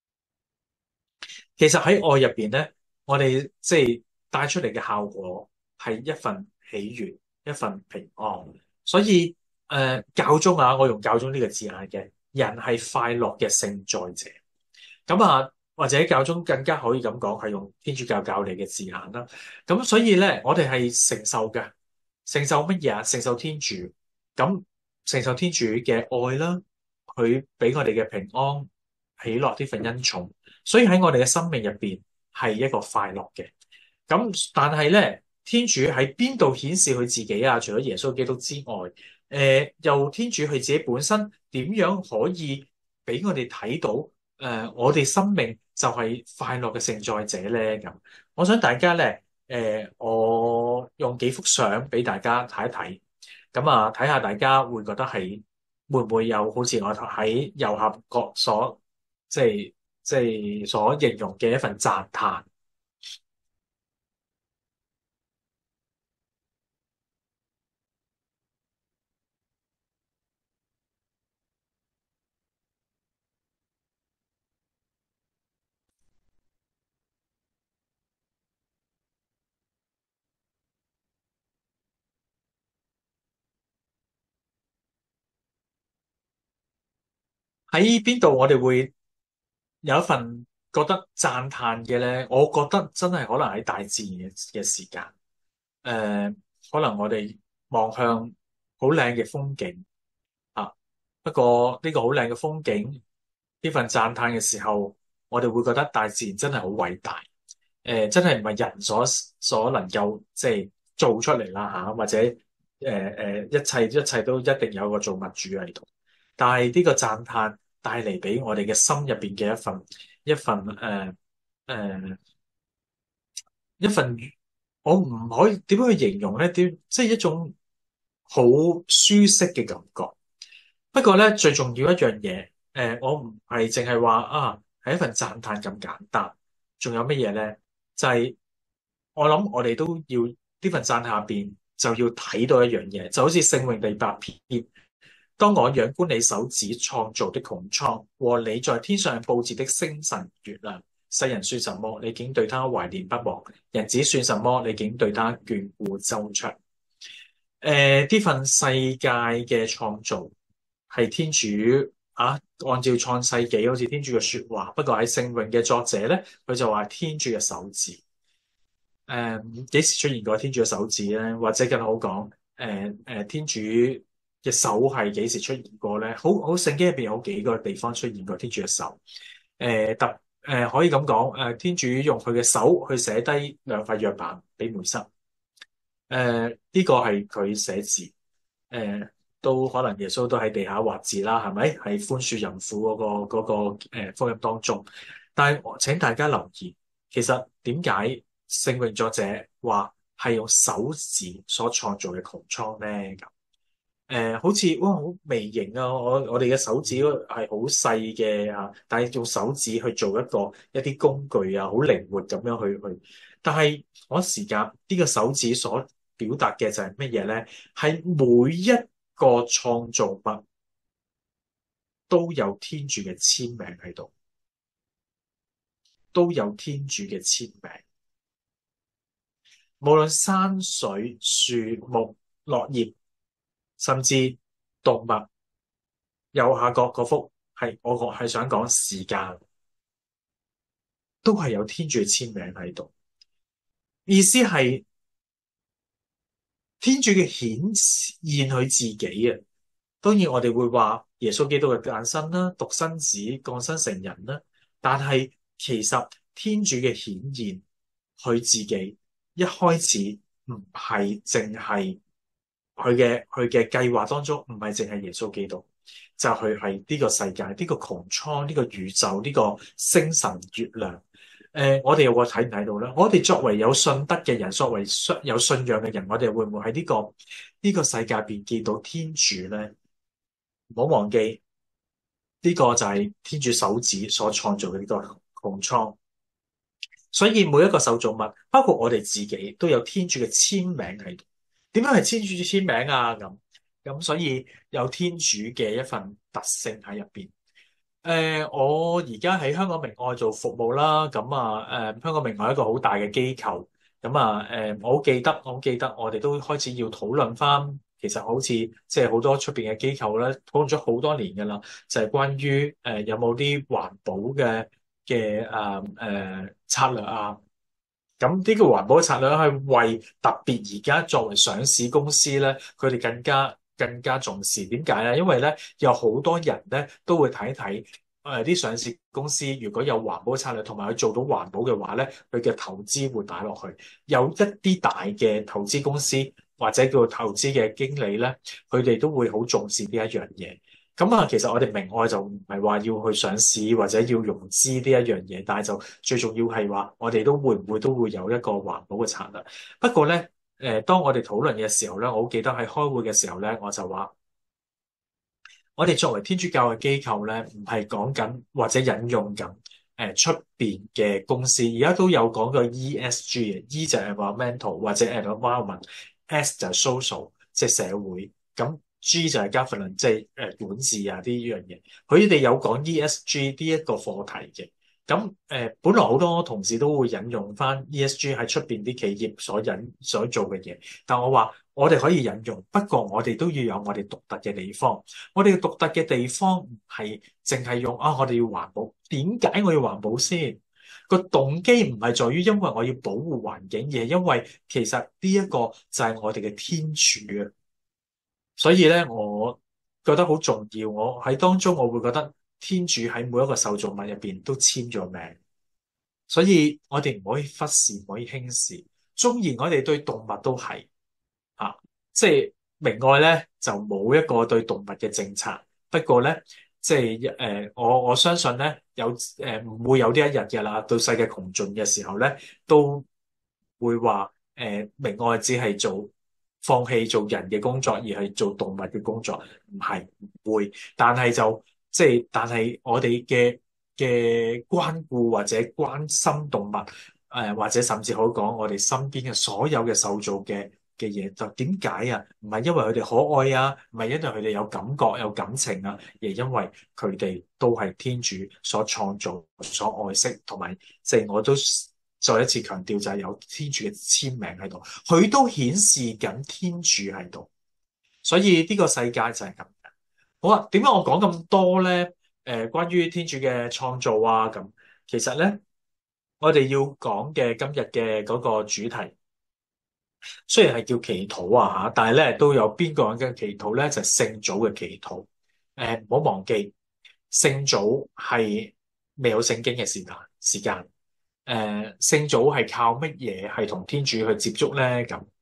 其實喺愛入邊咧，我哋即係帶出嚟嘅效果係一份喜悅，一份平安。所以誒、呃，教宗啊，我用教宗呢個字眼嘅，人係快樂嘅承載者。咁啊，或者教宗更加可以咁講，係用天主教教理嘅字眼啦。咁所以咧，我哋係承受嘅，承受乜嘢啊？承受天主，咁承受天主嘅愛啦。佢俾我哋嘅平安、喜樂呢份恩寵，所以喺我哋嘅生命入邊係一個快樂嘅。咁但係咧，天主喺邊度顯示佢自己啊？除咗耶穌基督之外，誒、呃、又天主佢自己本身點樣可以俾我哋睇到？誒、呃，我哋生命就係快樂嘅承載者咧。咁，我想大家咧，誒、呃，我用幾幅相俾大家睇一睇，咁啊，睇下大家會覺得係。會唔會有好似我喺右下角所即係即係所形容嘅一份讚嘆？喺邊度我哋會有一份覺得讚嘆嘅咧？我覺得真係可能喺大自然嘅嘅時間，誒、呃，可能我哋望向好靚嘅風景啊。不過呢個好靚嘅風景，呢份讚嘆嘅時候，我哋會覺得大自然真係好偉大。誒、呃，真係唔係人所所能夠即係做出嚟啦嚇，或者誒誒、呃、一切一切都一定有個造物主喺度。但係呢個讚嘆帶嚟俾我哋嘅心入邊嘅一份一份誒誒、呃呃、一份，我唔可以點樣去形容咧？點即係一種好舒適嘅感覺。不過咧，最重要一樣嘢，誒、呃，我唔係淨係話啊，係一份讚嘆咁簡單。仲有乜嘢咧？就係、是、我諗我哋都要呢份讚下邊就要睇到一樣嘢，就好似聖詠第八篇。當我仰觀你手指創造的穹蒼和你在天上佈置的星辰月亮，世人算什麼？你竟對他懷念不忘；人子算什麼？你竟對他眷顧周詳。誒、呃，呢份世界嘅創造係天主啊，按照創世紀好似天主嘅說話。不過喺聖詠嘅作者咧，佢就話天主嘅手指。誒、呃，幾時出現過天主嘅手指咧？或者更好講，誒、呃、誒、呃，天主嘅手係幾時出現過咧？好好聖經入邊有幾個地方出現過天主嘅手。誒、呃、特誒、呃、可以咁講，誒、呃、天主用佢嘅手去寫低兩塊約版俾梅瑟。 誒呢個係佢寫字，誒、呃、都可能耶穌都喺地下畫字啦，係咪？喺寬恕淫婦嗰、嗰個嗰、嗰個呃、福音當中。但係請大家留意，其實點解聖詠作者話係用手指所創造嘅穹蒼咧？咁、呃、誒好似哇好微型啊！我我哋嘅手指係好細嘅啊，但係用手指去做一個一啲工具啊，好靈活咁樣去去。但係嗰時間呢、呢個手指所表達嘅就係乜嘢咧？係每一個創造物都有天主嘅簽名喺度，都有天主嘅簽名。無論山水、樹木、落葉，甚至動物，右下角嗰幅係我個係想講時間，都係有天主嘅簽名喺度。意思係天主嘅顯現佢自己啊！當然我哋會話耶穌基督嘅誕生啦，獨生子降生成人啦，但係其實天主嘅顯現佢自己一開始唔係淨係佢嘅佢嘅計劃當中，唔係淨係耶穌基督，就佢係呢個世界、呢個穹蒼、呢個宇宙、呢個星辰月亮。誒、呃，我哋又會睇唔睇到咧？我哋作為有信德嘅人，作為信有信仰嘅人，我哋會唔會喺呢個呢個世界入邊見到天主咧？唔好忘記呢個就係天主手指所創造嘅呢個穹蒼。所以每一個受造物，包括我哋自己，都有天主嘅簽名喺度。點解係天主嘅簽名啊？咁咁，所以有天主嘅一份特性喺入邊。誒、呃，我而家喺香港明愛做服務啦。咁啊，誒、呃，香港明愛係一個好大嘅機構。咁啊，誒、呃，我好記得，我好記得，我哋都開始要討論翻。其實好似即係好多出邊嘅機構咧，討論咗好多年噶啦，就係、是、關於誒、呃、有冇啲環保嘅嘅誒誒策略啊。咁呢個環保嘅策略係為特別而家作為上市公司咧，佢哋更加更加重視。點解咧？因為咧有好多人咧都會睇睇誒啲上市公司如果有環保策略同埋佢做到環保嘅話咧，佢嘅投資會擺落去。有一啲大嘅投資公司或者叫做投資嘅經理咧，佢哋都會好重視呢一樣嘢。咁啊，其實我哋明愛就唔係話要去上市或者要融資呢一樣嘢，但係就最重要係話我哋都會唔會都會有一個環保嘅策略。不過咧，誒、呃，當我哋討論嘅時候咧，我好記得喺開會嘅時候咧，我就話我哋作為天主教嘅機構咧，唔係講緊或者引用緊誒出邊嘅公司，而家都有講過 E S G 嘅 E 就係 environmental 或者 environment，S 就係 social 即係社會咁。G 就係 governance，即係誒管治啊呢樣嘢，佢哋有講 E S G 呢一個課題嘅。咁誒、呃，本來好多同事都會引用翻 E S G 喺出邊啲企業所引所做嘅嘢，但我話我哋可以引用，不過我哋都要有我哋獨特嘅地方。我哋嘅獨特嘅地方唔係淨係用啊，我哋要環保。點解我要環保先？個動機唔係在於因為我要保護環境，而係因為其實呢一個就係我哋嘅天主啊。所以咧，我覺得好重要。我喺當中，我會覺得天主喺每一個受造物入邊都簽咗名。所以我哋唔可以忽視，唔可以輕視。縱然我哋對動物都係啊，即係明愛咧就冇一個對動物嘅政策。不過咧，即係誒、呃，我我相信咧有誒唔、呃、會有呢一日嘅啦。到世界窮盡嘅時候咧，都會話誒、呃、明愛只係做。放棄做人嘅工作而係做動物嘅工作，唔係唔會，但係就即係，但係我哋嘅嘅關顧或者關心動物，誒、呃、或者甚至可以講我哋身邊嘅所有嘅受造嘅嘅嘢，就點解啊？唔係因為佢哋可愛啊，唔係因為佢哋有感覺有感情啊，而係因為佢哋都係天主所創造、所愛惜，同埋即係我都。再一次強調就係有天主嘅簽名喺度，佢都顯示緊天主喺度，所以呢個世界就係咁嘅。好啊，點解我講咁多咧？誒、呃，關於天主嘅創造啊，咁其實咧，我哋要講嘅今日嘅嗰個主題，雖然係叫祈禱啊嚇，但係咧都有邊個人嘅祈禱咧？就係、是、聖祖嘅祈禱。誒、呃，唔好忘記聖祖係未有聖經嘅時間時間。誒、呃，聖祖係靠乜嘢係同天主去接觸咧？咁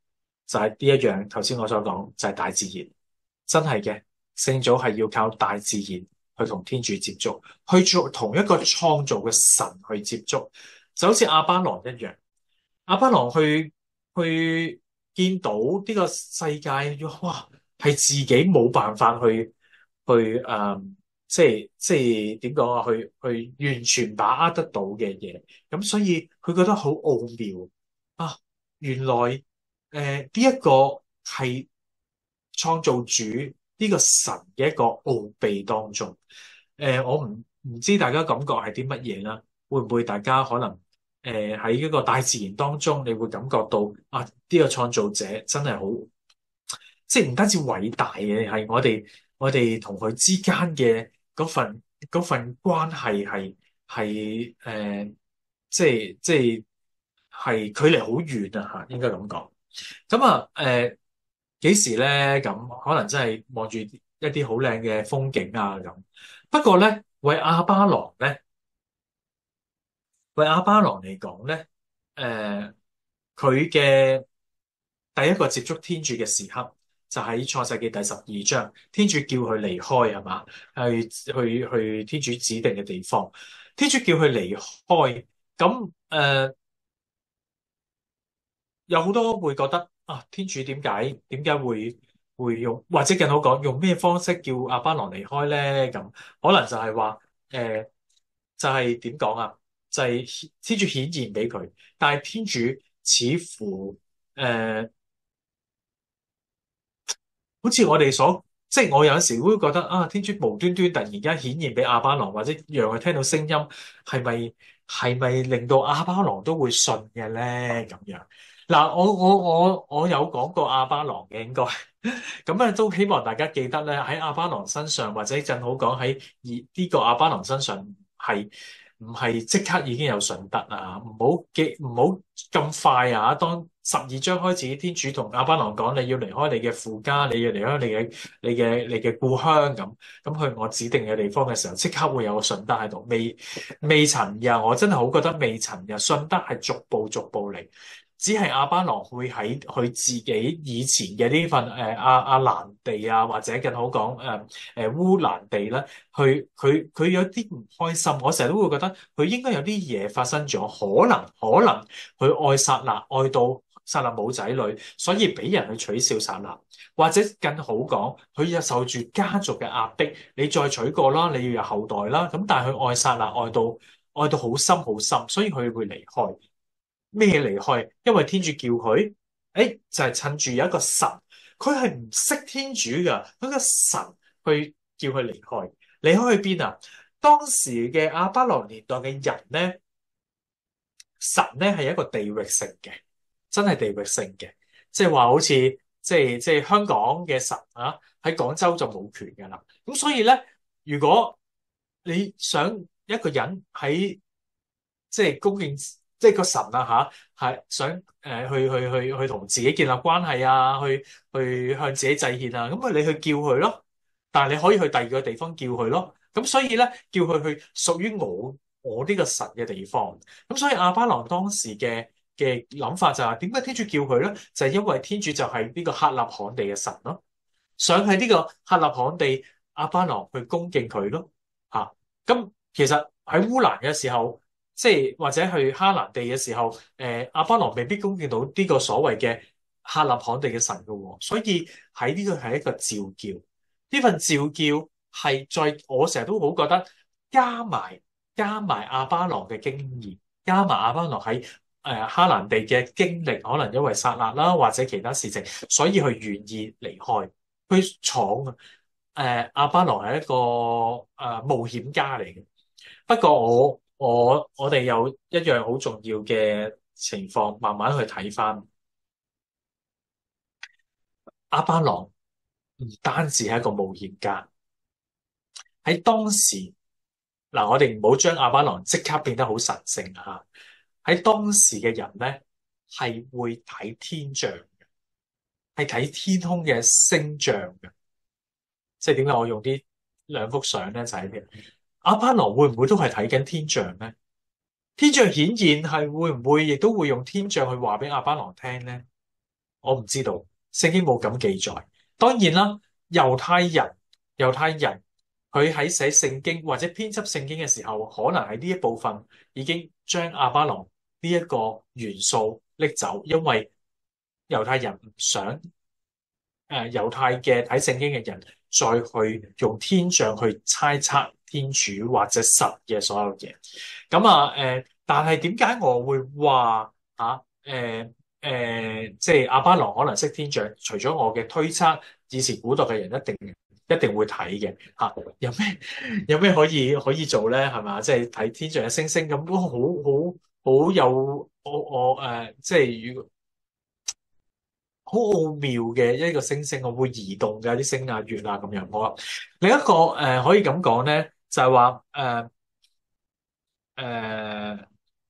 就係呢一樣頭先我所講，就係大自然，真係嘅，聖祖係要靠大自然去同天主接觸，去做同一個創造嘅神去接觸，就好似亞巴郎一樣，亞巴郎去去見到呢個世界，哇，係自己冇辦法去去誒、嗯，即係即係點講啊？去去完全把握得到嘅嘢，咁所以佢覺得好奧妙啊！原來誒呢一個係創造主呢個神嘅一個奧秘當中。誒、呃，我唔唔知大家感覺係啲乜嘢啦？會唔會大家可能誒喺呢個大自然當中，你會感覺到啊呢、這個創造者真係好，即係唔單止偉大嘅，係我哋我哋同佢之間嘅嗰份嗰份關係係係誒，即係即係係距離好遠啊嚇，應該咁講。咁啊誒幾時咧？咁可能真係望住一啲好靚嘅風景啊咁。不過咧，為亞巴郎咧，為亞巴郎嚟講咧，誒佢嘅第一個接觸天主嘅時刻，就喺創世記第十二章，天主叫佢離開係嘛？去去去天主指定嘅地方，天主叫佢離開。咁誒、呃、有好多會覺得啊，天主點解點解會會用，或者更好講，用咩方式叫亞巴郎離開咧？咁可能就係話誒，就係點講啊？就係、是、天主顯現俾佢，但係天主似乎誒。呃好似我哋所，即係我有陣時會覺得啊，天主無端端突然間顯現俾亞巴郎，或者讓佢聽到聲音，係咪係咪令到亞巴郎都會信嘅咧？咁樣嗱，我我我我有講過亞巴郎嘅應該，咁啊都希望大家記得咧，喺亞巴郎身上，或者正好講喺呢個亞巴郎身上係。唔係即刻已經有信德啊！唔好記，唔好咁快啊！當十二章開始，天主同亞巴郎講：你要離開你嘅父家，你要離開你嘅你嘅你嘅故鄉咁，咁去我指定嘅地方嘅時候，即刻會有個信德喺度。未未曾呀，我真係好覺得未曾呀，信德係逐步逐步嚟。只係亞巴郎會喺佢自己以前嘅呢份誒亞亞蘭地啊，或者更好講誒誒烏蘭地咧，佢佢佢有啲唔開心。我成日都會覺得佢應該有啲嘢發生咗，可能可能佢愛撒辣愛到撒辣冇仔女，所以俾人去取笑撒辣，或者更好講，佢又受住家族嘅壓迫，你再娶過啦，你要有後代啦。咁但係佢愛撒辣愛到愛到好深好深，所以佢會離開。咩離開？因為天主叫佢，誒就係、是、趁住有一個神，佢係唔識天主噶，嗰個神去叫佢離開。離開去邊啊？當時嘅亞巴郎年代嘅人咧，神咧係一個地域性嘅，真係地域性嘅，即係話好似即係即係香港嘅神啊，喺廣州就冇權噶啦。咁所以咧，如果你想一個人喺即係恭敬。即係個神啊嚇，係想誒、呃、去去去去同自己建立關係啊，去去向自己祭獻啊，咁啊你去叫佢咯，但係你可以去第二個地方叫佢咯，咁所以咧叫佢去屬於我我呢個神嘅地方，咁所以亞巴郎當時嘅嘅諗法就係點解天主叫佢咧？就係、是、因為天主就係呢個克納罕地嘅神咯，想喺呢個克納罕地亞巴郎去恭敬佢咯嚇。咁、啊、其實喺烏蘭嘅時候。即係或者去哈蘭地嘅時候，誒、呃、亞巴郎未必恭敬到呢個所謂嘅克納罕地嘅神嘅喎，所以喺呢個係一個召叫，呢份召叫係在我成日都好覺得加埋加埋亞巴郎嘅經驗，加埋亞巴郎喺誒哈蘭地嘅經歷，可能因為撒辣啦或者其他事情，所以佢願意離開去闖啊。誒亞巴郎係一個誒、呃、冒險家嚟嘅，不過我。我我哋有一樣好重要嘅情況，慢慢去睇翻亞巴郎唔單止係一個冒險家，喺當時嗱，我哋唔好將亞巴郎即刻變得好神聖啊！喺當時嘅人咧，係會睇天象嘅，係睇天空嘅星象嘅，即係點解我用啲兩幅相咧？就係咩？亞巴郎會唔會都係睇緊天象咧？天象顯現係會唔會亦都會用天象去話俾亞巴郎聽咧？ 我唔知道，聖經冇咁記載。當然啦，猶太人猶太人佢喺寫聖經或者編輯聖經嘅時候，可能喺呢一部分已經將亞巴郎呢一個元素拎走，因為猶太人唔想誒、呃、猶太嘅睇聖經嘅人再去用天象去猜測天主或者神嘅所有嘢。咁啊誒，但係點解我會話啊誒誒，即係亞巴郎可能識天象？除咗我嘅推測，以前古代嘅人一定一定會睇嘅嚇。有咩有咩可以可以做咧？係嘛？即係睇天象嘅星星咁，都好好好有我我誒，即係如果好奧妙嘅一個星星，我會移動嘅啲星啊、月啊咁樣。好啦，另一個誒、呃、可以咁講咧，就係話誒誒，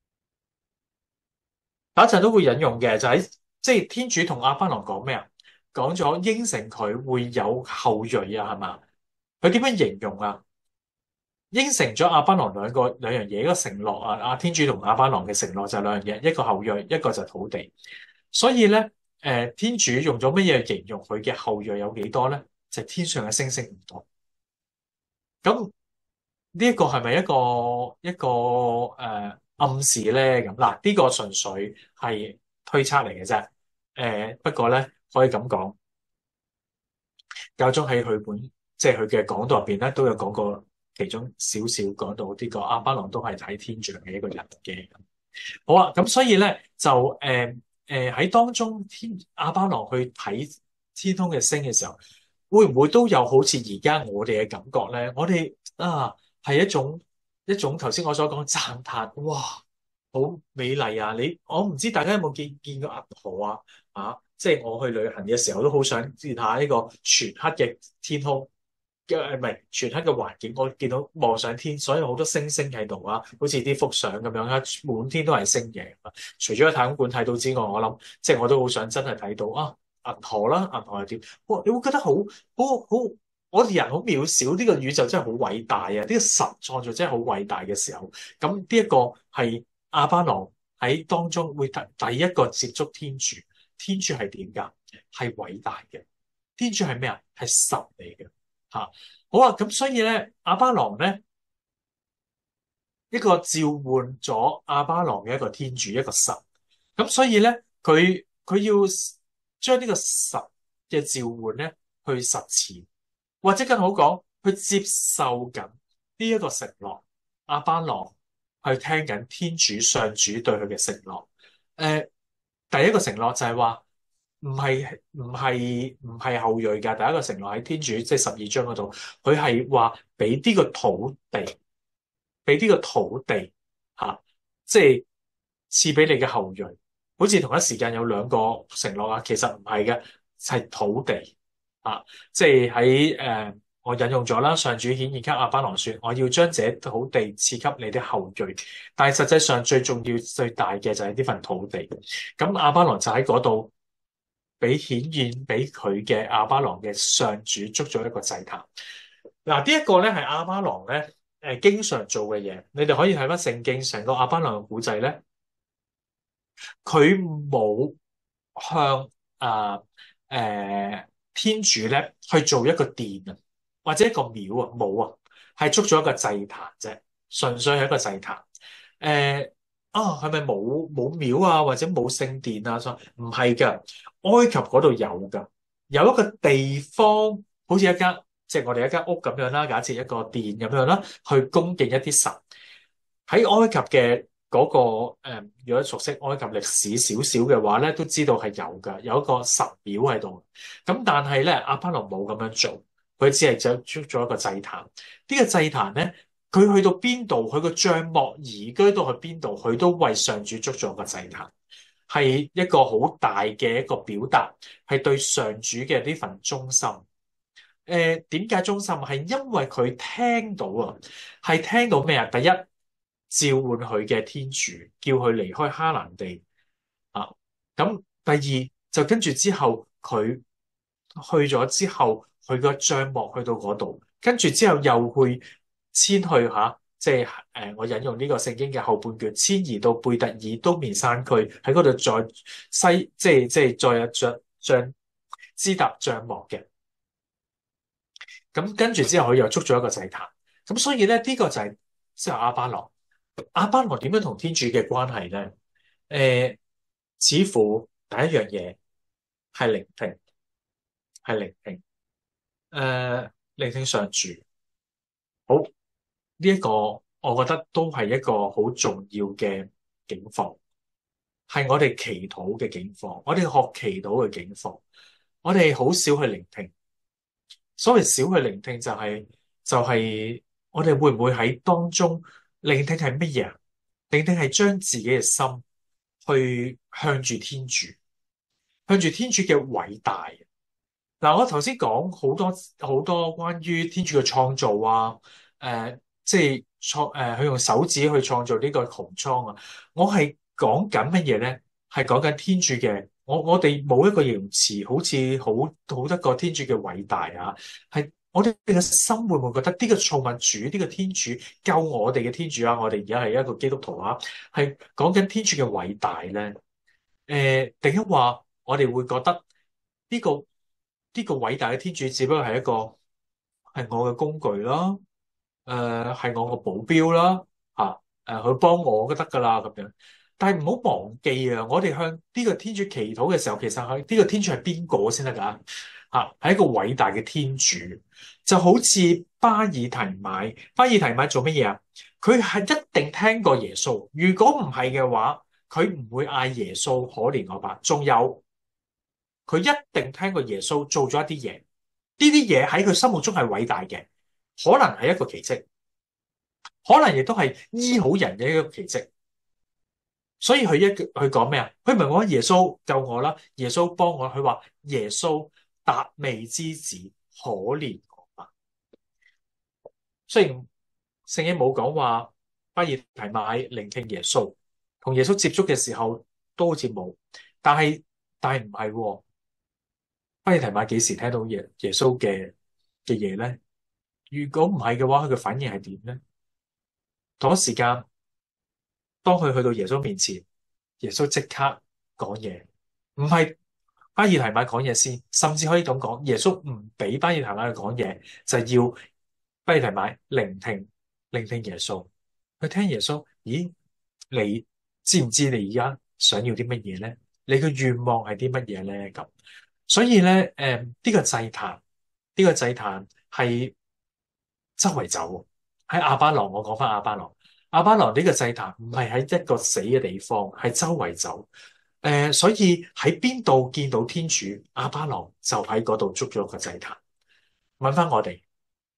等一陣都會引用嘅，就喺即係天主同亞巴郎講咩啊？講咗應承佢會有後裔啊，係嘛？佢點樣形容啊？應承咗亞巴郎兩個兩樣嘢，一個承諾啊，阿天主同亞巴郎嘅承諾就係兩樣嘢，一個後裔，一個就係土地。所以咧，誒、呃，天主用咗乜嘢形容佢嘅後裔有幾多咧？就係、天上嘅星星唔多。咁呢一個係咪一個一個誒、呃、暗示咧？咁嗱，呢、呢個純粹係推測嚟嘅啫。誒、呃，不過咧可以咁講，教宗喺佢本即係佢嘅講道入邊咧，都有講過其中少少講到呢個亞巴郎都係睇天象嘅一個人嘅。好啊，咁所以咧就誒誒喺當中天亞巴郎去睇天空嘅星嘅時候，會唔會都有好似而家我哋嘅感覺咧？我哋啊係一種一種頭先我所講讚嘆，哇，好美麗啊！你我唔知大家有冇見見過銀河啊？啊，即係我去旅行嘅時候都好想見下呢個全黑嘅天空。嘅唔係全黑嘅環境，我見到望上天，所有好多星星喺度啊，好似啲幅相咁樣啊，滿天都係星嘅。除咗喺太空館睇到之外，我諗即係我都好想真係睇到啊銀河啦，銀河係點？哇！你會覺得好好好，我哋人好渺小，呢個宇宙真係好偉大啊！呢個神創造真係好偉大嘅時候，咁呢一個係亞巴郎喺當中會第第一個接觸天主，天主係點㗎？係偉大嘅，天主係咩啊？係神嚟嘅。吓、啊，好啊！咁所以咧，亞巴郎咧一個召喚咗亞巴郎嘅一個天主，一個神。咁所以咧，佢佢要將呢個神嘅召喚咧去實踐，或者更好講，去接受緊呢一個承諾。亞巴郎去聽緊天主上主對佢嘅承諾。誒、呃，第一個承諾就係話。唔係唔係唔係後裔㗎，第一個承諾喺天主即係十二章嗰度，佢係話俾呢個土地，俾呢個土地嚇、啊，即係賜俾你嘅後裔。好似同一時間有兩個承諾啊，其實唔係嘅，係土地啊，即係喺誒，我引用咗啦，上主顯現給亞巴郎說，我要將這土地賜給你的後裔。但係實際上最重要最大嘅就係呢份土地。咁亞巴郎就喺嗰度。俾顯現俾佢嘅亞巴郎嘅上主築咗一個祭壇。嗱，呢一個咧係亞巴郎咧誒經常做嘅嘢。你哋可以睇翻聖經成個亞巴郎嘅古仔咧，佢冇向啊誒、呃呃、天主咧去做一個殿啊，或者一個廟啊，冇啊，係築咗一個祭壇啫，純粹係一個祭壇誒。呃啊，係咪冇冇廟啊，或者冇聖殿啊？唔係㗎，埃及嗰度有㗎，有一個地方，好似一間，即係我哋一間屋咁樣啦，假設一個殿咁樣啦，去恭敬一啲神。喺埃及嘅嗰個誒，如果熟悉埃及歷史少少嘅話咧，都知道係有㗎，有一個神廟喺度。咁但係咧，亞巴郎冇咁樣做，佢只係就築咗一個祭壇。呢個祭壇咧。佢去到邊度，佢個帳幕移居到去邊度，佢都為上主築咗個祭壇，係一個好大嘅一個表達，係對上主嘅呢份忠心。誒、呃，點解忠心？係因為佢聽到啊，係聽到咩啊？第一，召喚佢嘅天主，叫佢離開哈蘭地啊。咁第二就跟住之後，佢去咗之後，佢個帳幕去到嗰度，跟住之後又去。遷去嚇，即係誒，我引用呢個聖經嘅後半句，遷移到貝特爾東面山區，喺嗰度再西，即係即係再再帳支搭帳幕嘅。咁跟住之後佢又捉咗一個祭壇。咁所以咧呢、這個就係即係亞巴郎。亞巴郎點樣同天主嘅關係咧？誒、呃，似乎第一樣嘢係聆聽，係聆聽，誒、呃，聆聽上主。好，呢、這、一個我覺得都係一個好重要嘅境況，係我哋祈禱嘅境況，我哋學祈禱嘅境況，我哋好少去聆聽。所謂少去聆聽就係、是、就係、是、我哋會唔會喺當中聆聽係乜嘢？聆聽係將自己嘅心去向住天主，向住天主嘅偉大。嗱，我頭先講好多好多關於天主嘅創造啊，誒、呃，即係創誒，佢、呃、用手指去創造呢個穹蒼啊。我係講緊乜嘢咧？係講緊天主嘅。我我哋冇一個形容詞，好似好好得過天主嘅偉大啊。係我哋嘅心會唔會覺得呢個造物主，呢、這個天主救我哋嘅天主啊？我哋而家係一個基督徒啊，係講緊天主嘅偉大咧。誒、呃，定一話我哋會覺得呢、這個。呢個偉大嘅天主只不過係一個係我嘅工具啦，誒、呃、係我個保鏢啦，嚇誒佢幫我都得噶啦咁樣。但係唔好忘記啊，我哋向呢個天主祈禱嘅時候，其實係呢個天主係邊個先得㗎？嚇、啊、係一個偉大嘅天主，就好似巴爾提買，巴爾提買做乜嘢啊？佢係一定聽過耶穌，如果唔係嘅話，佢唔會嗌耶穌可憐我吧。仲有。佢一定聽過耶穌做咗一啲嘢，呢啲嘢喺佢心目中係偉大嘅，可能係一個奇蹟，可能亦都係醫好人嘅一個奇蹟。所以佢一佢講咩啊？佢唔係講耶穌救我啦，耶穌幫我，佢話耶穌達味之子可憐我吧。雖然聖經冇講話巴爾提買聆聽耶穌，同耶穌接觸嘅時候都好似冇，但係但係唔係喎。巴爾提買幾時聽到耶耶穌嘅嘅嘢咧？如果唔係嘅話，佢嘅反應係點咧？同一時間，當佢去到耶穌面前，耶穌即刻講嘢，唔係巴爾提買講嘢先，甚至可以咁講，耶穌唔俾巴爾提買去講嘢，就係要巴爾提買聆聽聆聽耶穌，去聽耶穌。咦，你知唔知你而家想要啲乜嘢咧？你嘅願望係啲乜嘢咧？咁。所以咧，誒、呃，呢、這個祭壇，呢、這個祭壇係周圍走。喺亞巴郎，我講翻亞巴郎，亞巴郎呢個祭壇唔係喺一個死嘅地方，係周圍走。誒、呃，所以喺邊度見到天主，亞巴郎就喺嗰度捉咗個祭壇。問翻我哋，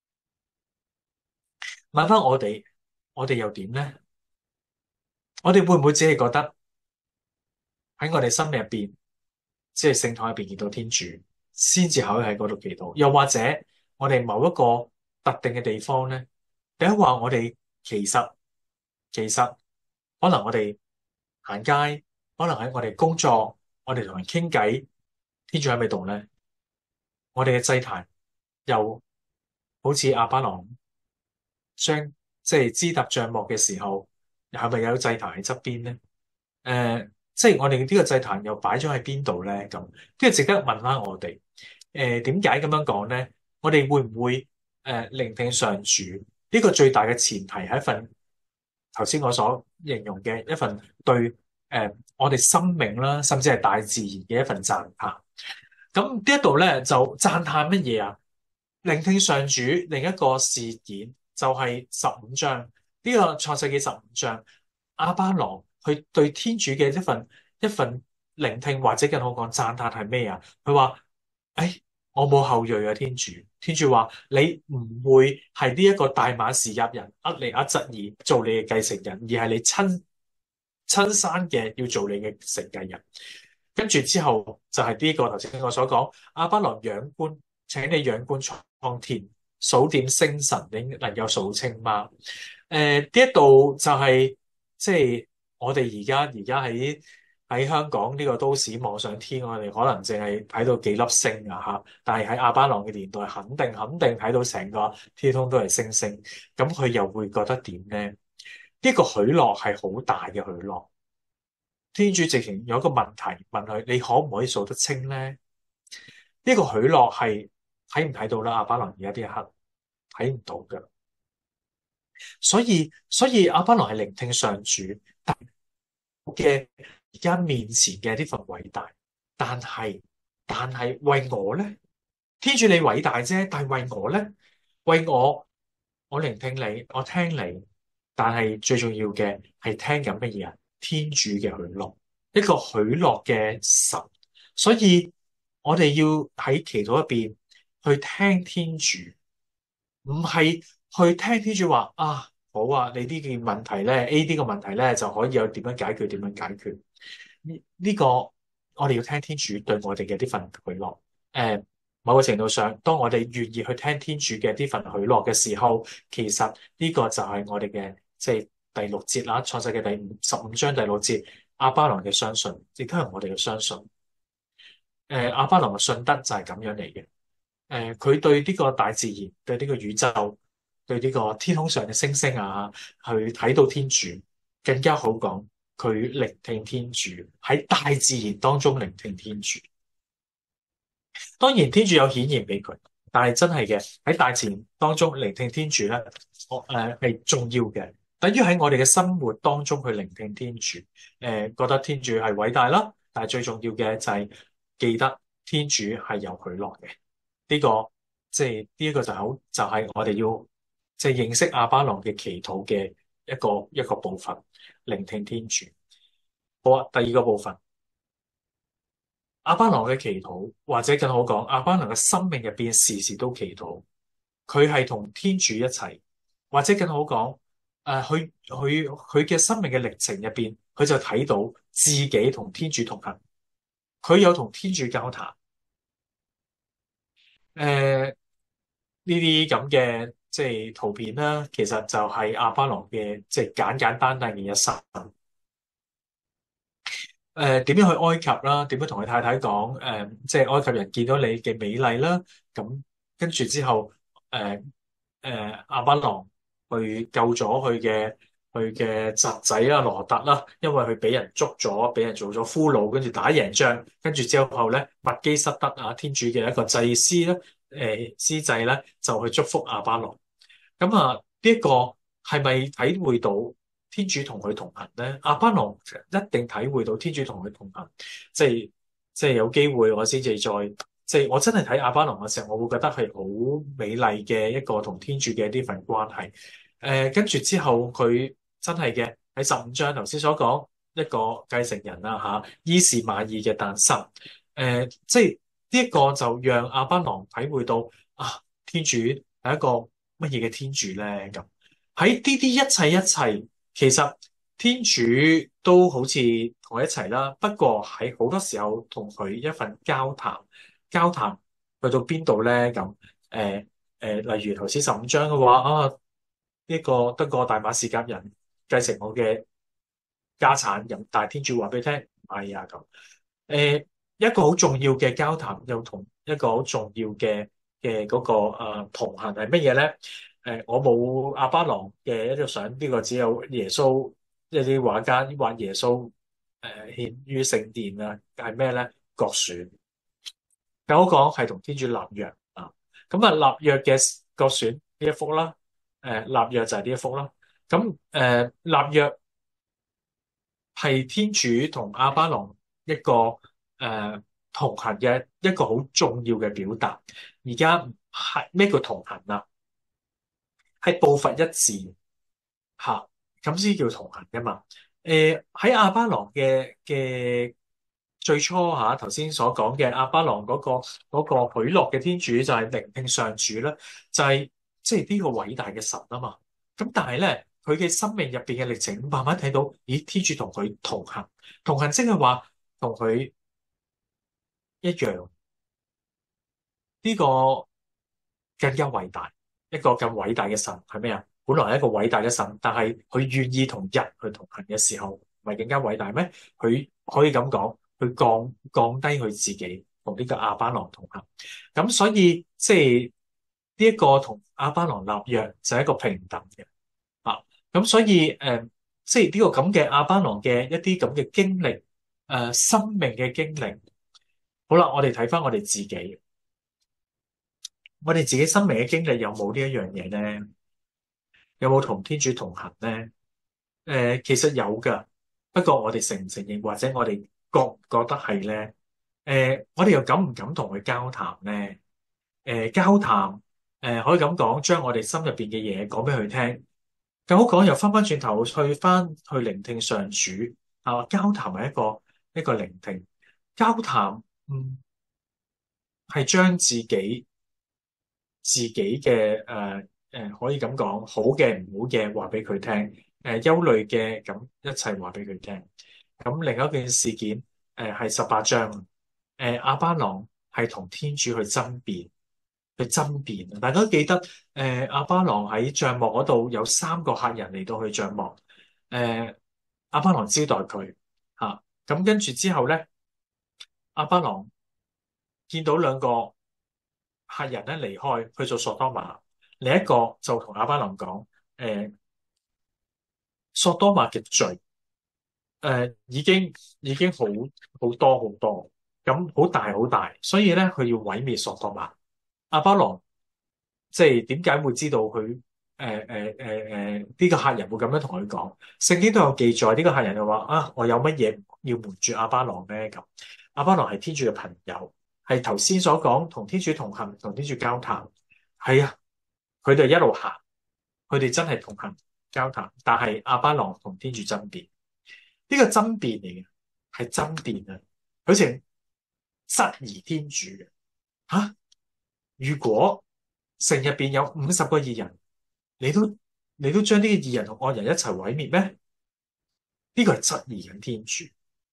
問翻我哋，我哋又點咧？我哋會唔會只係覺得喺我哋心入邊？即係聖堂入邊見到天主，先至可以喺嗰度祈禱。又或者我哋某一個特定嘅地方咧，第一話我哋其實其實可能我哋行街，可能喺我哋工作，我哋同人傾偈，天主喺咪度咧？我哋嘅祭壇又好似亞巴郎將即係支搭帳幕嘅時候，係咪有祭壇喺側邊咧？誒、呃。即係我哋呢個祭壇又擺咗喺邊度咧？咁呢個值得問翻我哋。誒，點解咁樣講咧？我哋會唔會誒、呃、聆聽上主？呢、這個最大嘅前提係一份頭先我所形容嘅一份對誒、呃、我哋生命啦，甚至係大自然嘅一份讚嘆。咁呢一度咧就讚嘆乜嘢啊？聆聽上主另一個事件就係十五章呢、這個創世記十五章，亞巴郎。佢對天主嘅一份一份聆聽，或者更好講讚嘆係咩啊？佢話：誒、哎，我冇後裔啊！天主，天主話你唔會係呢一個大馬士革人厄里厄則爾做你嘅繼承人，而係你親親生嘅要做你嘅承繼人。跟住之後就係呢、這個頭先我所講，亞巴郎仰觀，請你仰觀蒼天，數點星辰，你能夠數清嗎？誒、呃，呢一度就係、是、即係。我哋而家而家喺喺香港呢個都市望上天，我哋可能淨係睇到幾粒星啊嚇，但係喺亞巴郎嘅年代，肯定肯定睇到成個天空都係星星。咁佢又會覺得點咧？呢、這個許諾係好大嘅許諾。天主直情有一個問題問佢：你可唔可以數得清咧？ 呢個許諾係睇唔睇到啦？亞巴郎而家呢一刻睇唔到㗎，所以所以亞巴郎係聆聽上主但嘅而家面前嘅呢份偉大，但係但係為我咧，天主你偉大啫，但係為我咧，為我我聆聽你，我聽你，但係最重要嘅係聽緊乜嘢啊？天主嘅許諾，一個許諾嘅神，所以我哋要喺祈禱入邊去聽天主，唔係去聽天主話啊，好啊，你呢件問題咧 A 呢個問題咧就可以有點樣解決，點樣解決呢？呢個我哋要聽天主對我哋嘅呢份許諾。誒、呃，某個程度上，當我哋願意去聽天主嘅呢份許諾嘅時候，其實呢個就係我哋嘅即係第六節啦，創世嘅第五十五章第六節，亞巴郎嘅相信，亦都係我哋嘅相信。誒、呃，亞巴郎嘅信德就係咁樣嚟嘅。誒、呃，佢對呢個大自然，對呢個宇宙，對呢個天空上嘅星星啊，去睇到天主，更加好講，佢聆聽天主，喺大自然當中聆聽天主。當然，天主有顯現俾佢，但係真係嘅喺大自然當中聆聽天主咧，我誒係重要嘅。等於喺我哋嘅生活當中去聆聽天主，誒、呃、覺得天主係偉大啦，但係最重要嘅就係記得天主係有許諾嘅。呢、這個即係呢一個就好，就係、是、我哋要即係、就是、認識亞巴郎嘅祈禱嘅一個一個部分，聆聽天主。好啊，第二個部分，亞巴郎嘅祈禱，或者更好講，亞巴郎嘅生命入邊時時都祈禱，佢係同天主一齊，或者更好講，誒佢佢佢嘅生命嘅歷程入邊，佢就睇到自己同天主同行，佢有同天主交談。誒呢啲咁嘅即係圖片啦，其實就係亞巴郎嘅即係簡簡單單嘅一生。誒點樣去埃及啦？點樣同佢太太講？誒、呃、即係埃及人見到你嘅美麗啦，咁跟住之後，誒誒亞巴郎去救咗佢嘅佢嘅侄仔啦羅特啦，因為佢俾人捉咗，俾人做咗俘虜，跟住打贏仗，跟住之後咧，麥基塞德啊，天主嘅一個祭司咧，誒、呃、司祭咧就去祝福亞巴郎。咁啊，呢、這、一個係咪體會到天主同佢同行咧？亞巴郎一定體會到天主同佢同行，即係即係有機會我先至再即係我真係睇亞巴郎嘅時候，我會覺得係好美麗嘅一個同天主嘅呢份關係。誒、呃，跟住之後佢真係嘅喺十五章頭先所講一個繼承人啦嚇，伊士馬爾嘅誕生。誒、呃，即係呢一個就讓亞巴郎體會到啊，天主係一個乜嘢嘅天主咧？咁喺呢啲一切一切。其實天主都好似同我一齊啦，不過喺好多時候同佢一份交談，交談去到邊度咧？咁誒誒，例如頭先十五章嘅話啊，呢、這個德國大馬士革人繼承我嘅家產，咁但係天主話俾你聽唔係啊咁。誒、呃、一個好重要嘅交談，又同一個好重要嘅嘅嗰個誒、呃、同行係乜嘢咧？誒、呃，我冇亞巴郎嘅一張相，呢、這個只有耶穌一啲畫家畫耶穌誒獻於聖殿啊，係咩咧？割損，咁我講係同天主立約啊，咁啊立約嘅割損呢一幅啦，誒、呃、立約就係呢一幅啦，咁誒、呃、立約係天主同亞巴郎一個誒、呃、同行嘅一個好重要嘅表達。而家係咩叫同行啊？係步伐一致嚇，咁先叫同行㗎嘛。誒喺亞巴郎嘅嘅最初嚇，頭先所講嘅亞巴郎嗰個嗰個許諾嘅天主就係聆聽上主啦，就係即係呢個偉大嘅神啊嘛。咁但係咧，佢嘅生命入邊嘅歷程，慢慢睇到，咦？天主同佢同行，同行即係話同佢一樣，呢個更加偉大。一個咁偉大嘅神係咩啊？本來係一個偉大嘅神，但係佢願意同人去同行嘅時候，唔係更加偉大咩？佢可以咁講，佢降降低佢自己，同呢個亞巴郎同行。咁所以即係呢一個同亞巴郎立約就係一個平等嘅啊。咁所以誒、呃，即係呢個咁嘅亞巴郎嘅一啲咁嘅經歷，誒、呃，生命嘅經歷。好啦，我哋睇翻我哋自己。 我哋自己生命嘅經歷有冇呢一樣嘢咧？有冇同天主同行咧？誒、呃，其實有噶，不過我哋承唔承認，或者我哋覺唔覺得係咧？誒、呃，我哋又敢唔敢同佢交談咧？誒、呃，交談誒、呃，可以咁講，將我哋心入邊嘅嘢講俾佢聽。更好講，又翻翻轉頭去翻去聆聽上主啊！交談係一個一個聆聽，交談嗯係將自己自己嘅誒誒，可以咁講，好嘅唔好嘅話俾佢聽，誒、呃、憂慮嘅咁一切話俾佢聽。咁另一件事件誒係十八章，誒、呃、亞巴郎係同天主去爭辯。去爭辯，大家都記得誒、呃、亞巴郎喺帳幕嗰度有三個客人嚟到去帳幕，誒、呃、亞巴郎招待佢嚇，咁、啊、跟住之後咧，亞巴郎見到兩個客人咧離開去做索多瑪，另一個就同亞巴郎講誒索多瑪嘅罪誒、呃、已經已經好好多好多，咁好大好大，所以咧佢要毀滅索多瑪。亞巴郎即係點解會知道佢誒誒誒誒呢個客人會咁樣同佢講？聖經都有記載，呢、這個客人就話啊，我有乜嘢要瞞住亞巴郎咧？咁亞巴郎係天主嘅朋友，係頭先所講同天主同行，同天主交談。係啊，佢哋一路行，佢哋真係同行交談。但係亞巴郎同天主爭辯，呢、這個爭辯嚟嘅係爭辯啊，好似質疑天主嘅吓。啊如果城入邊有五十個義人，你都你都將呢個義人同惡人一齊毀滅咩？呢個係質疑緊天主。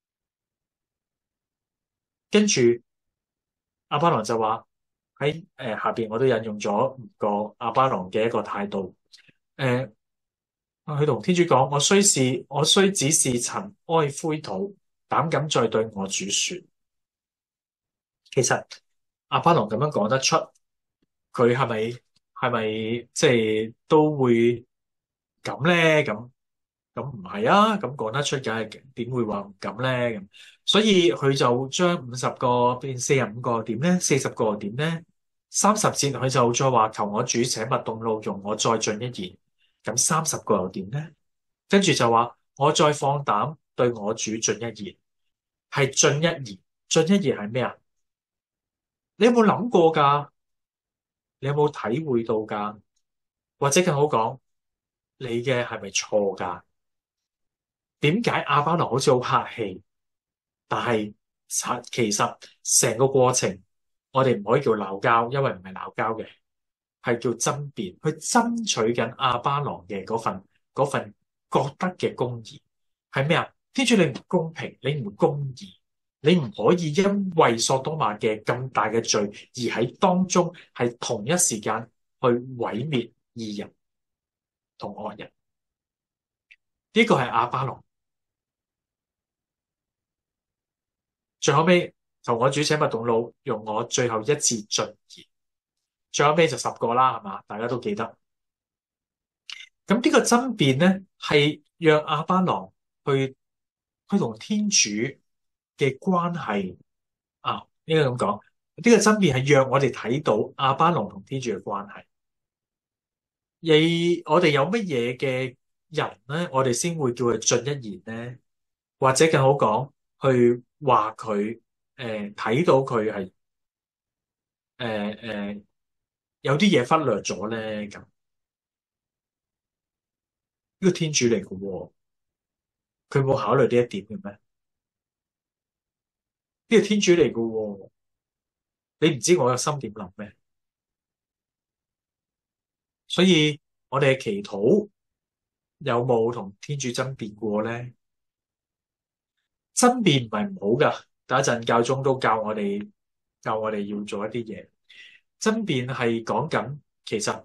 跟住亞巴郎就話喺誒下邊，我都引用咗五個亞巴郎嘅一個態度。誒、呃，佢同天主講：我雖是我雖只是塵埃灰土，膽敢再對我主說。其實亞巴郎咁樣講得出。佢係咪係咪即係都會咁咧？咁咁唔係啊？咁講得出，梗係點會話唔敢咧？咁所以佢就將五十個變四十五個點咧，四十個點咧，三十節佢就再話求我主且勿動怒，容我再進一言。咁三十個又點咧？跟住就話我再放膽對我主進一言，係進一言，進一言係咩啊？你有冇諗過㗎？你有冇體會到㗎？或者更好講，你嘅係咪錯㗎？點解亞巴郎好似好客氣，但係其實成個過程，我哋唔可以叫鬧交，因為唔係鬧交嘅，係叫爭辯，去爭取緊亞巴郎嘅嗰份嗰份覺得嘅公義係咩啊？天主，你唔公平，你唔公義。你唔可以因為索多瑪嘅咁大嘅罪，而喺當中係同一時間去毀滅義人同惡人。呢個係亞巴郎。最後尾，求我主且勿動怒，容我最後一次進言。最後尾就十個啦，係嘛？大家都記得。咁呢個爭辯咧，係讓亞巴郎去去同天主嘅關係啊，應該咁講，呢個爭辯係讓我哋睇到亞巴郎同天主嘅關係。而我哋有乜嘢嘅人咧，我哋先會叫佢進一言咧，或者更好講，去話佢誒睇到佢係誒誒有啲嘢忽略咗咧咁。呢個天主嚟嘅喎，佢冇考慮呢一點嘅咩？呢個天主嚟嘅喎，你唔知我嘅心點諗咩？所以我哋嘅祈禱有冇同天主爭辯過咧？爭辯唔係唔好噶，第一陣教宗都教我哋教我哋要做一啲嘢。爭辯係講緊，其實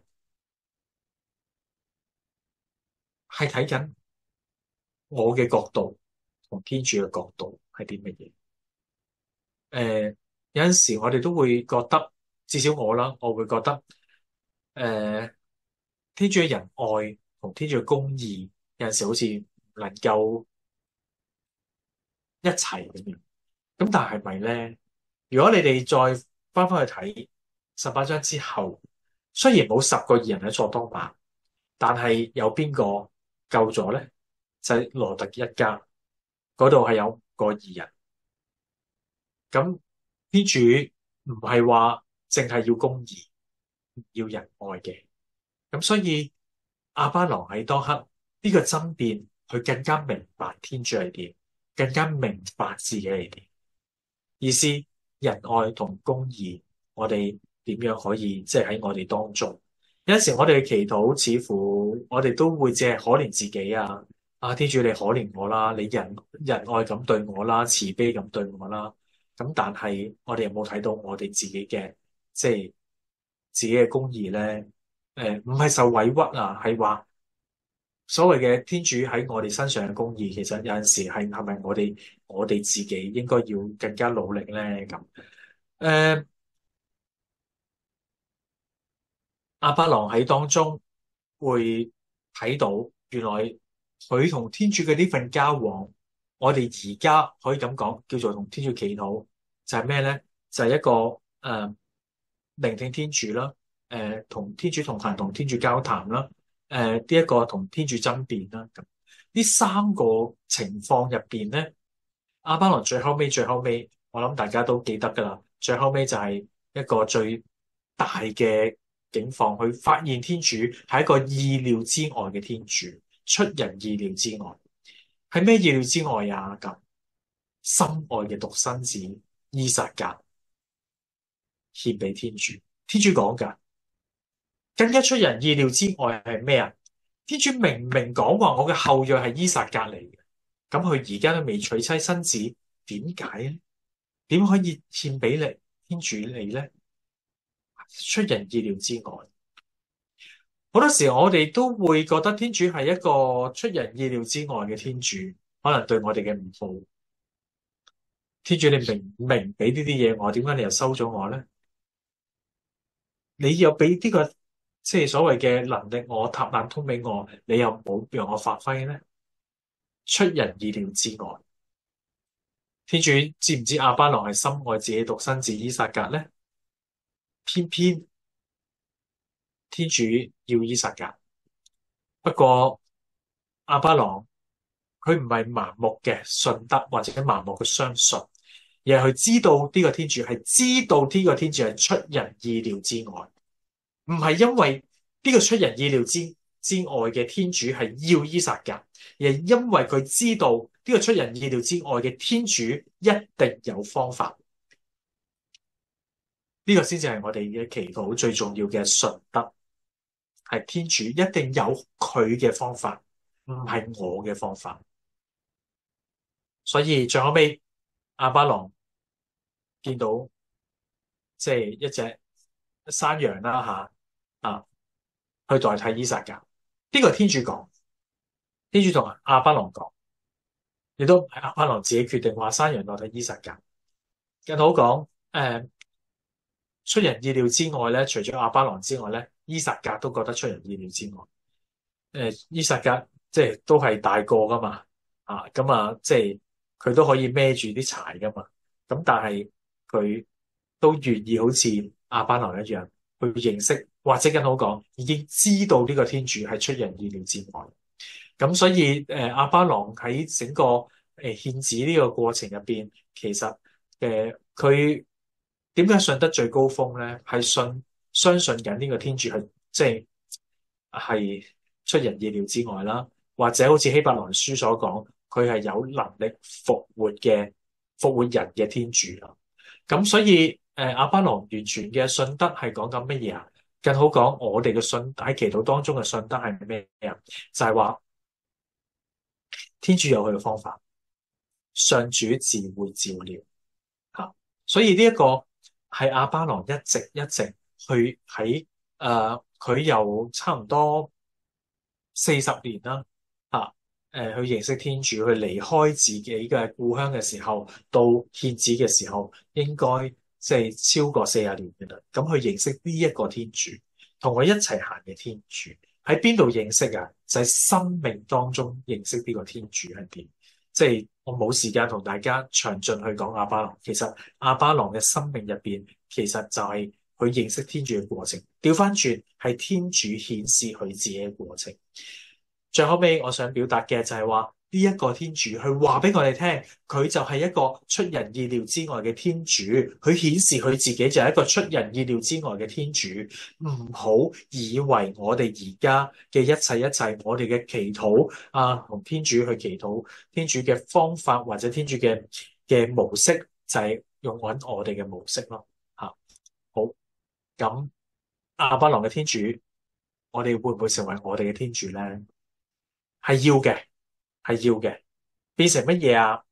係睇緊我嘅角度同天主嘅角度係啲乜嘢。誒、呃，有陣時我哋都會覺得，至少我啦，我會覺得，誒、呃，天主嘅仁愛同天主嘅公義，有陣時好似唔能夠一齊咁樣。咁但係咪咧？如果你哋再翻翻去睇十八章之後，雖然冇十個義人喺索多瑪，但係有邊個救咗咧？就係羅特一家嗰度係有五個義人。咁天主唔係話淨係要公義，要仁愛嘅。咁所以亞巴郎喺當刻呢個爭辯，佢更加明白天主係點，更加明白自己係點。意思仁愛同公義，我哋點樣可以即係喺我哋當中？有陣時我哋嘅祈禱，似乎我哋都會只係可憐自己啊！啊，天主你可憐我啦，你仁仁愛咁對我啦，慈悲咁對我啦。咁但係我哋有冇睇到我哋自己嘅即係自己嘅公義咧？誒，唔係受委屈啊，係話所謂嘅天主喺我哋身上嘅公義，其實有陣時係係咪我哋我哋自己應該要更加努力咧？咁誒，亞巴郎喺當中會睇到，原來佢同天主嘅呢份交往，我哋而家可以咁講，叫做同天主祈禱，就係咩咧？就係、是、一個誒、呃、聆聽天主啦。誒、呃，同天主同行，同天主交談啦。誒、呃，呢、這、一個同天主爭辯啦。咁呢三個情況入邊咧，亞巴郎最後尾，最後尾，我諗大家都記得噶啦。最後尾就係一個最大嘅境況，去發現天主係一個意料之外嘅天主，出人意料之外。係咩意料之外呀？咁心愛嘅獨生子依撒格獻俾天主，天主講噶。更加出人意料之外係咩啊？天主明明講話我嘅後裔係依撒格嚟嘅，咁佢而家都未娶妻生子，點解咧？點可以獻俾你天主你咧？出人意料之外。好多時我哋都會覺得天主係一個出人意料之外嘅天主，可能對我哋嘅唔好。天主你明唔明俾呢啲嘢我，點解你又收咗我咧？你又俾呢個即係所謂嘅能力我，塔冷通俾我，你又冇讓我發揮咧？出人意料之外。天主知唔知亞巴郎係深愛自己獨生子依撒格咧？偏偏天主要依撒格。不過亞巴郎佢唔係盲目嘅信德或者盲目嘅相信，而係佢知道呢個天主係知道呢個天主係出人意料之外，唔係因為呢個出人意料之之外嘅天主係要依撒格，而係因為佢知道呢個出人意料之外嘅天主一定有方法。呢個先至係我哋嘅祈禱最重要嘅信德，係天主一定有佢嘅方法，唔係我嘅方法。所以最後尾亞巴郎見到即係一隻山羊啦吓啊，去代替依撒格。呢個係天主講，天主同亞巴郎講，亦都係亞巴郎自己決定話山羊代替依撒格。更好講，誒、呃，出人意料之外咧，除咗亞巴郎之外咧，依撒格都覺得出人意料之外。誒、呃，依撒格即係都係大個噶嘛，啊，咁啊，即係佢都可以孭住啲柴噶嘛。咁但係佢都願意好似亞巴郎一樣去認識，或者更好講，已經知道呢個天主係出人意料之外。咁所以誒，亞巴郎喺整個誒獻子呢個過程入邊，其實誒佢點解信得最高峰咧？係信相信緊呢個天主係即係係出人意料之外啦，或者好似希伯來書所講，佢係有能力復活嘅復活人嘅天主啦。咁所以誒，亞巴郎完全嘅信德係講緊乜嘢啊？更好講，我哋嘅信喺祈禱當中嘅信德係咩啊？就係話天主有佢嘅方法，上主自會照料吓。所以呢一個係亞巴郎一直一直去喺誒，佢有差唔多四十年啦吓，誒、呃、去認識天主，去離開自己嘅故鄉嘅時候，到獻子嘅時候，應該即係超過四十年嘅啦。咁去認識呢一個天主，同佢一齊行嘅天主喺邊度認識啊？就係、是、生命當中認識呢個天主係點。即係我冇時間同大家詳盡去講亞巴郎。其實亞巴郎嘅生命入邊，其實就係去認識天主嘅過程，調翻轉係天主顯示佢自己嘅過程。最後尾我想表達嘅就係話呢一個天主，佢話俾我哋聽，佢就係一個出人意料之外嘅天主，佢顯示佢自己就係一個出人意料之外嘅天主。唔好以為我哋而家嘅一切一切，我哋嘅祈禱啊，同天主去祈禱，天主嘅方法或者天主嘅嘅模式就係用緊我哋嘅模式咯。吓，好，咁亞巴郎嘅天主，我哋會唔會成為我哋嘅天主咧？係要嘅，係要嘅。變成乜嘢啊？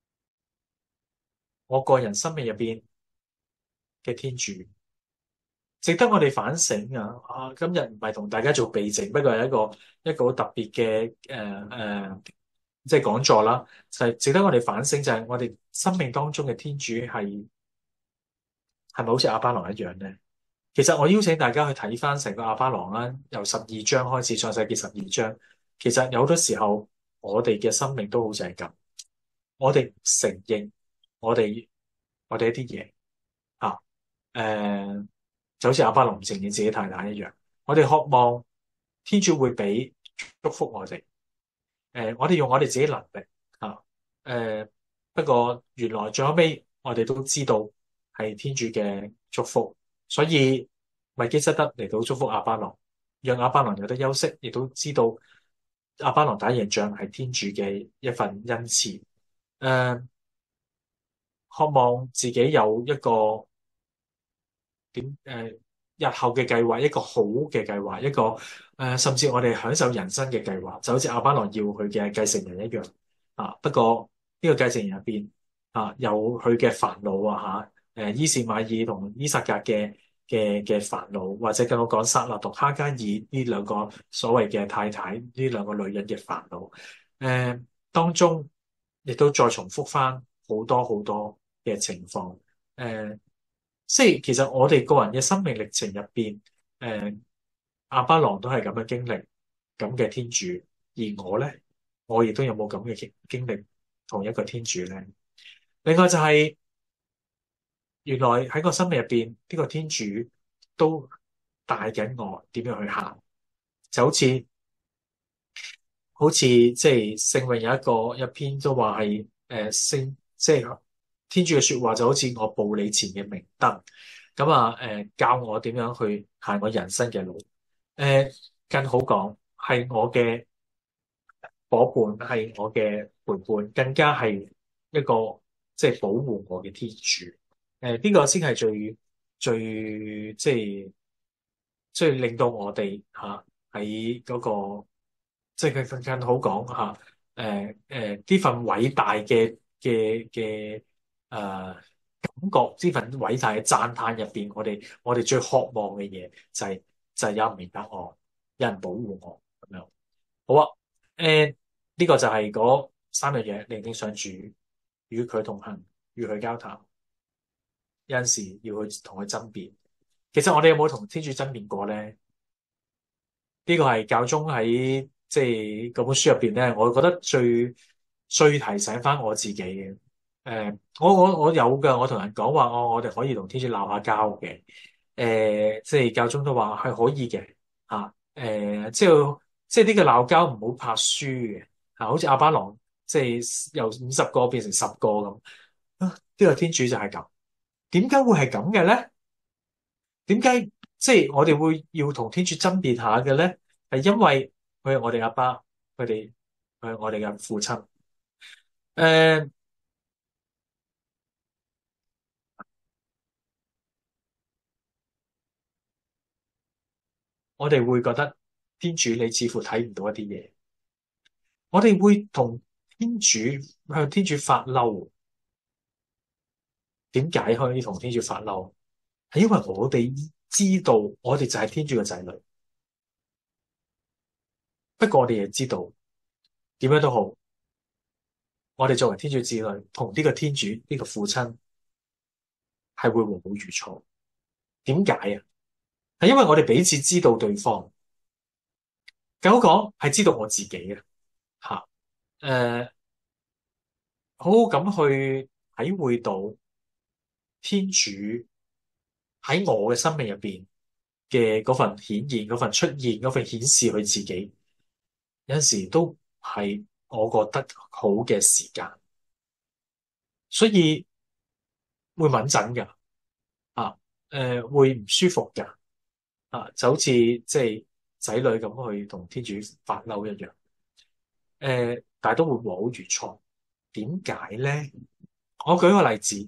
我個人生命入邊嘅天主，值得我哋反省啊！啊，今日唔係同大家做避靜，不過係一個一個好特別嘅誒誒，即係講座啦，就係值得我哋反省，就係我哋生命當中嘅天主係係咪好似亞巴郎一樣咧？其實我邀請大家去睇翻成個亞巴郎啦，由十二章開始，創世記十二章。其實有好多時候，我哋嘅生命都好似係咁，我哋承認我哋我哋一啲嘢啊，誒、呃，就好似亞巴郎唔承認自己太太一樣。我哋渴望天主會俾祝福我哋，誒、呃，我哋用我哋自己能力啊，誒、呃，不過原來最後尾我哋都知道係天主嘅祝福，所以米基瑟德嚟到祝福亞巴郎，讓亞巴郎有得休息，亦都知道。亞巴郎打贏仗係天主嘅一份恩賜，誒、呃，渴望自己有一個點誒、呃、日後嘅計劃，一個好嘅計劃，一個誒、呃，甚至我哋享受人生嘅計劃，就好似亞巴郎要佢嘅繼承人一樣啊。不過呢個繼承人入邊啊，有佢嘅煩惱啊嚇，誒、啊、伊士瑪爾同伊撒格嘅。嘅嘅煩惱，或者跟我講撒勒同哈加爾呢兩個所謂嘅太太，呢兩個女人嘅煩惱，誒、呃、當中亦都再重複翻好多好多嘅情況，誒、呃，即係其實我哋個人嘅生命歷程入邊，誒、呃、亞巴郎都係咁嘅經歷，咁嘅天主，而我咧，我亦都有冇咁嘅經經歷同一個天主咧？另外就係、是。原來喺個生命入邊，呢個天主都帶緊我點樣去行，就好似好似即係聖詠有一個一篇都話係誒聖即係天主嘅說話，就好似我步你前嘅明燈，咁啊誒教我點樣去行我人生嘅路，誒、呃、更好講係我嘅夥伴，係我嘅陪伴，更加係一個即係保護我嘅天主。誒，呢個先係最最即係即係令到我哋吓喺嗰個即係更更好講吓，誒誒呢份偉大嘅嘅嘅誒感覺，呢份偉大嘅讚嘆入邊，我哋我哋最渴望嘅嘢就係就係有人明白我，有人保護我咁樣。好啊，誒呢個就係嗰三樣嘢，聆聽上主，與佢同行，與佢交談。有陣時要去同佢爭辯，其實我哋有冇同天主爭辯過咧？呢個係教宗喺即係嗰本書入邊咧，我覺得最最提醒翻我自己嘅。誒、呃，我我我有㗎，我同人講話，我我哋可以同天主鬧下交嘅。誒、呃，即係教宗都話係可以嘅。嚇、啊，誒、呃，即係即係呢個鬧交唔好怕輸嘅。嚇、啊，好似亞巴郎，即係由五十個變成十個咁。啊，呢個天主就係咁。點解會係咁嘅咧？點解即係我哋會要同天主爭辯下嘅咧？係因為佢係我哋阿爸，佢哋佢係我哋嘅父親。誒、呃，我哋會覺得天主你似乎睇唔到一啲嘢，我哋會同天主向天主發嬲。點解可以同天主發嬲？係因為我哋知道我哋就係天主嘅仔女，不過我哋亦知道點樣都好，我哋作為天主子女，同呢個天主呢、呢個父親係會和好如初。點解啊？係因為我哋彼此知道對方，更好講係知道我自己嘅吓，誒、呃，好好咁去體會到天主喺我嘅生命入邊嘅嗰份顯現、嗰份出現、嗰份顯示佢自己，有陣時都係我覺得好嘅時間，所以會敏感㗎啊，誒、呃、會唔舒服㗎啊，就好似即係仔女咁去同天主發嬲一樣，誒、呃，但係都會和好如初。點解咧？我舉個例子。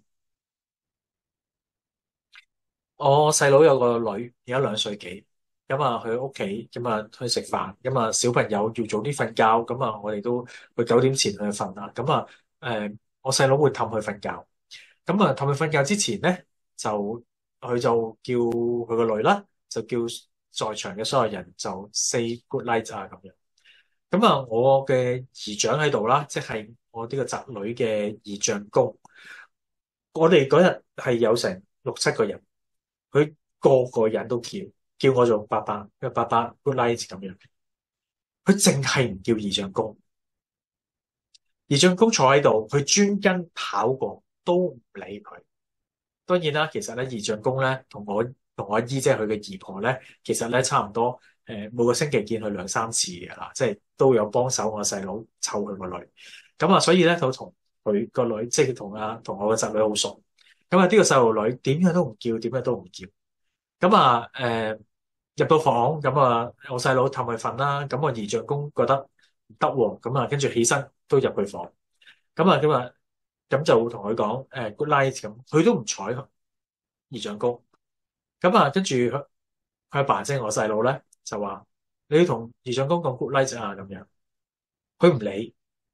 我細佬有個女，而家兩歲幾，咁啊去屋企，咁啊去食飯，咁啊小朋友要早啲瞓覺，咁啊我哋都去九點前去瞓啦，咁啊誒我細佬會氹佢瞓覺，咁啊氹佢瞓覺之前咧，就佢就叫佢個女啦，就叫在場嘅所有人就 say good night 啊咁樣，咁啊我嘅姨丈喺度啦，即係我呢個侄女嘅姨丈公，我哋嗰日係有成六七個人。佢個個人都叫叫我做爸爸，因為爸爸 good night 咁樣。佢淨係唔叫姨丈公，姨丈公坐喺度，佢專登跑過都唔理佢。當然啦，其實咧姨丈公咧同我同我阿姨即係佢嘅姨婆咧，其實咧差唔多誒、呃、每個星期見佢兩三次嘅啦，即係都有幫手我細佬湊佢個女。咁啊，所以咧佢同佢個女即係同阿同我個侄女好熟。咁啊，呢個細路女點樣都唔叫，點樣都唔叫。咁啊，誒、呃、入到房，咁啊，我細佬氹佢瞓啦。咁我姨丈公覺得唔得喎，咁啊，跟住起身都入去房。咁啊，咁啊，咁就同佢講誒 good night 咁，佢都唔睬姨丈公。咁啊，跟住佢佢阿爸即係我細佬咧，就話你要同姨丈公講 good night 啊咁樣，佢唔理。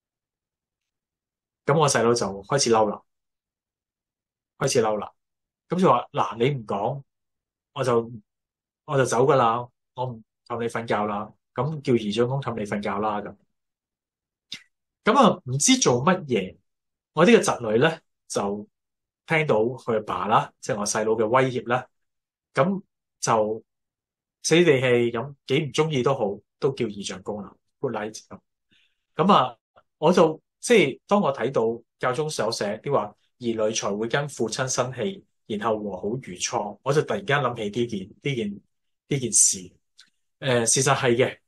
咁我細佬就開始嬲啦，開始嬲啦。咁就話嗱，你唔講。我就我就走噶啦，我唔氹你瞓覺啦，咁叫姨丈公氹你瞓覺啦咁。咁啊，唔知做乜嘢，我呢個侄女咧就聽到佢阿爸啦，即係我細佬嘅威脅啦，咁就死地氣咁，幾唔中意都好，都叫姨丈公啦，good night 咁。咁啊，我就即係當我睇到教宗所寫啲話，兒女才會跟父親生氣，然後和好如初，我就突然間諗起呢件呢件呢件事。誒、呃，事實係嘅，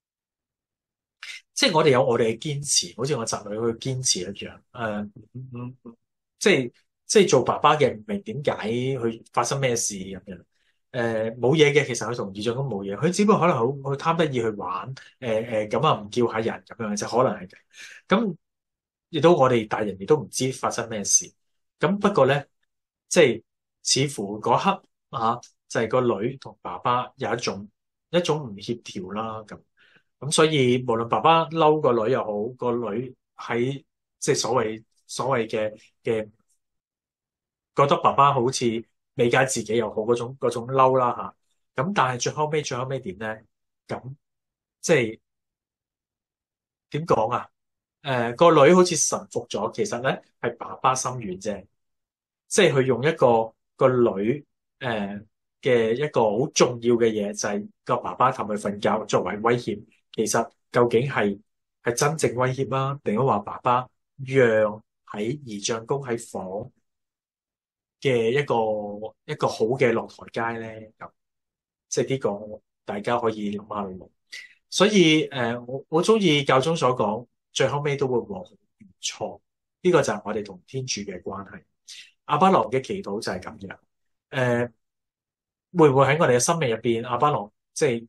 即係我哋有我哋嘅堅持，好似我侄女去堅持一樣。誒、呃，嗯嗯嗯，即係即係做爸爸嘅唔明點解佢發生咩事咁樣。誒，冇嘢嘅，其實佢同姨丈公冇嘢，佢只不過可能好佢貪得意去玩。誒誒，咁啊唔叫下人咁樣，就可能係嘅。咁亦都我哋大人亦都唔知發生咩事。咁不過咧。即係似乎嗰刻啊，就係、是、個女同爸爸有一種一種唔協調啦，咁咁所以無論爸爸嬲個女又好，個女喺即係所謂所謂嘅嘅覺得爸爸好似理解自己又好嗰種嗰種嬲啦嚇，咁、啊、但係最後尾最後尾點咧？咁即係點講啊？誒、呃、個女好似臣服咗，其實咧係爸爸心軟啫。即係佢用一個個女誒嘅、呃、一個好重要嘅嘢，就係、是、個爸爸氹佢瞓覺作為威脅。其實究竟係係真正威脅啊，定係話爸爸讓喺姨丈公喺房嘅一個一個好嘅落台階咧？咁即係呢個大家可以諗下諗。所以誒、呃，我我中意教宗所講，最後尾都會和好如初。呢、這個就係我哋同天主嘅關係。阿巴郎嘅祈禱就係咁樣，誒、呃，會唔會喺我哋嘅生命入邊，阿巴郎即係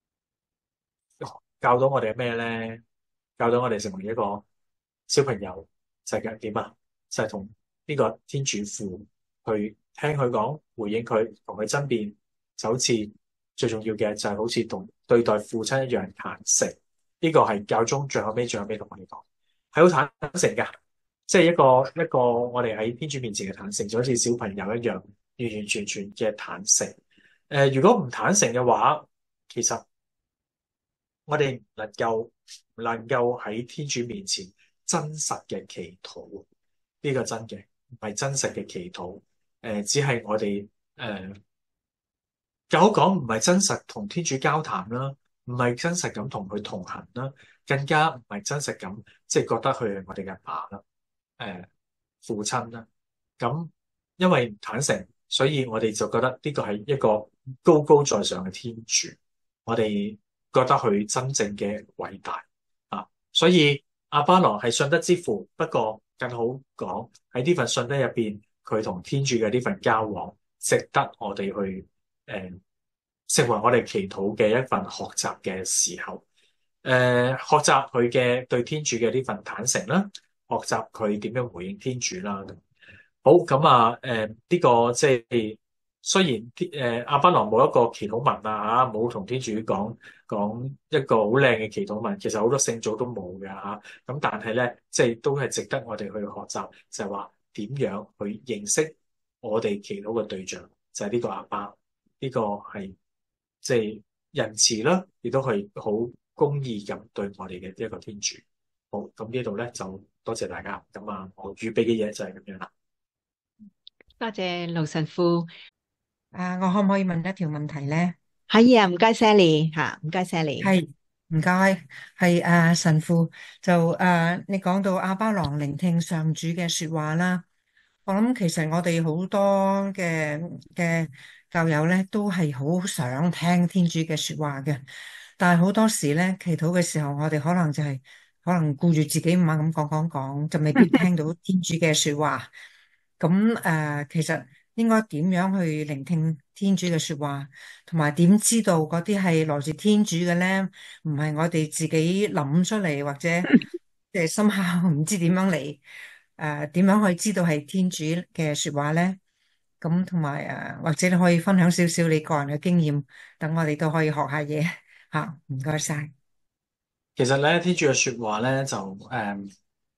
教到我哋咩咧？教到我哋成為一個小朋友，就係點啊？就係同呢個天主父去聽佢講，回應佢，同佢爭辯，就好似最重要嘅就係好似同對待父親一樣坦誠。呢、這個係教宗最後尾、最後尾同我哋講，係好坦誠噶。即係一個一個我哋喺天主面前嘅坦誠，就好似小朋友一樣，完完全全嘅坦誠。誒、呃，如果唔坦誠嘅話，其實我哋唔能夠唔能夠喺天主面前真實嘅祈禱，呢、這個真嘅唔係真實嘅祈禱。誒、呃，只係我哋誒，更好講唔係真實同天主交談啦，唔係真實咁同佢同行啦，更加唔係真實咁即係覺得佢係我哋嘅阿爸啦。誒、呃，父親啦，咁因為唔坦誠， 所以我哋就覺得呢個係一個高高在上嘅天主，我哋覺得佢真正嘅偉大啊！所以亞巴郎係信德之父，不過更好講喺呢份信德入邊，佢同天主嘅呢份交往，值得我哋去誒、呃、成為我哋祈禱嘅一份學習嘅時候。誒、呃，學習佢嘅對天主嘅呢份坦誠啦，學習佢點樣回應天主啦。好咁啊，誒、呃、呢、這個即係雖然啲誒亞巴郎冇一個祈禱文啊嚇，冇同天主講講一個好靚嘅祈禱文，其實好多聖祖都冇嘅嚇。咁但係咧，即係都係值得我哋去學習，就係話點樣去認識我哋祈禱嘅對象，就係、是、呢個阿爸，呢、這個係即係仁慈啦，亦都係好公義咁對我哋嘅一個天主。好，咁呢度咧就多謝大家。咁啊，我預備嘅嘢就係咁樣啦。 多謝盧神父。 啊，我可唔可以問一條問題咧？ 係啊，唔該 Sally 吓，唔該 Sally。 係，唔該，係啊，神父就誒、啊，你講到亞巴郎聆聽上主嘅說話啦，我諗其實我哋好多嘅嘅教友咧，都係好想聽天主嘅說話嘅，但係好多時咧祈禱嘅時候，我哋可能就係、是、可能顧住自己唔肯咁講講講，就未必聽到天主嘅說話。咁誒、呃，其實應該點樣去聆聽天主嘅說話，同埋點知道嗰啲係來自天主嘅咧？唔係我哋自己諗出嚟，或者即係深刻唔知點樣嚟誒？點樣可以知道係天主嘅說話咧？咁同埋誒，或者你可以分享少少你個人嘅經驗，等我哋都可以學下嘢吓。唔該晒。 其實咧，天主嘅說話咧就誒。嗯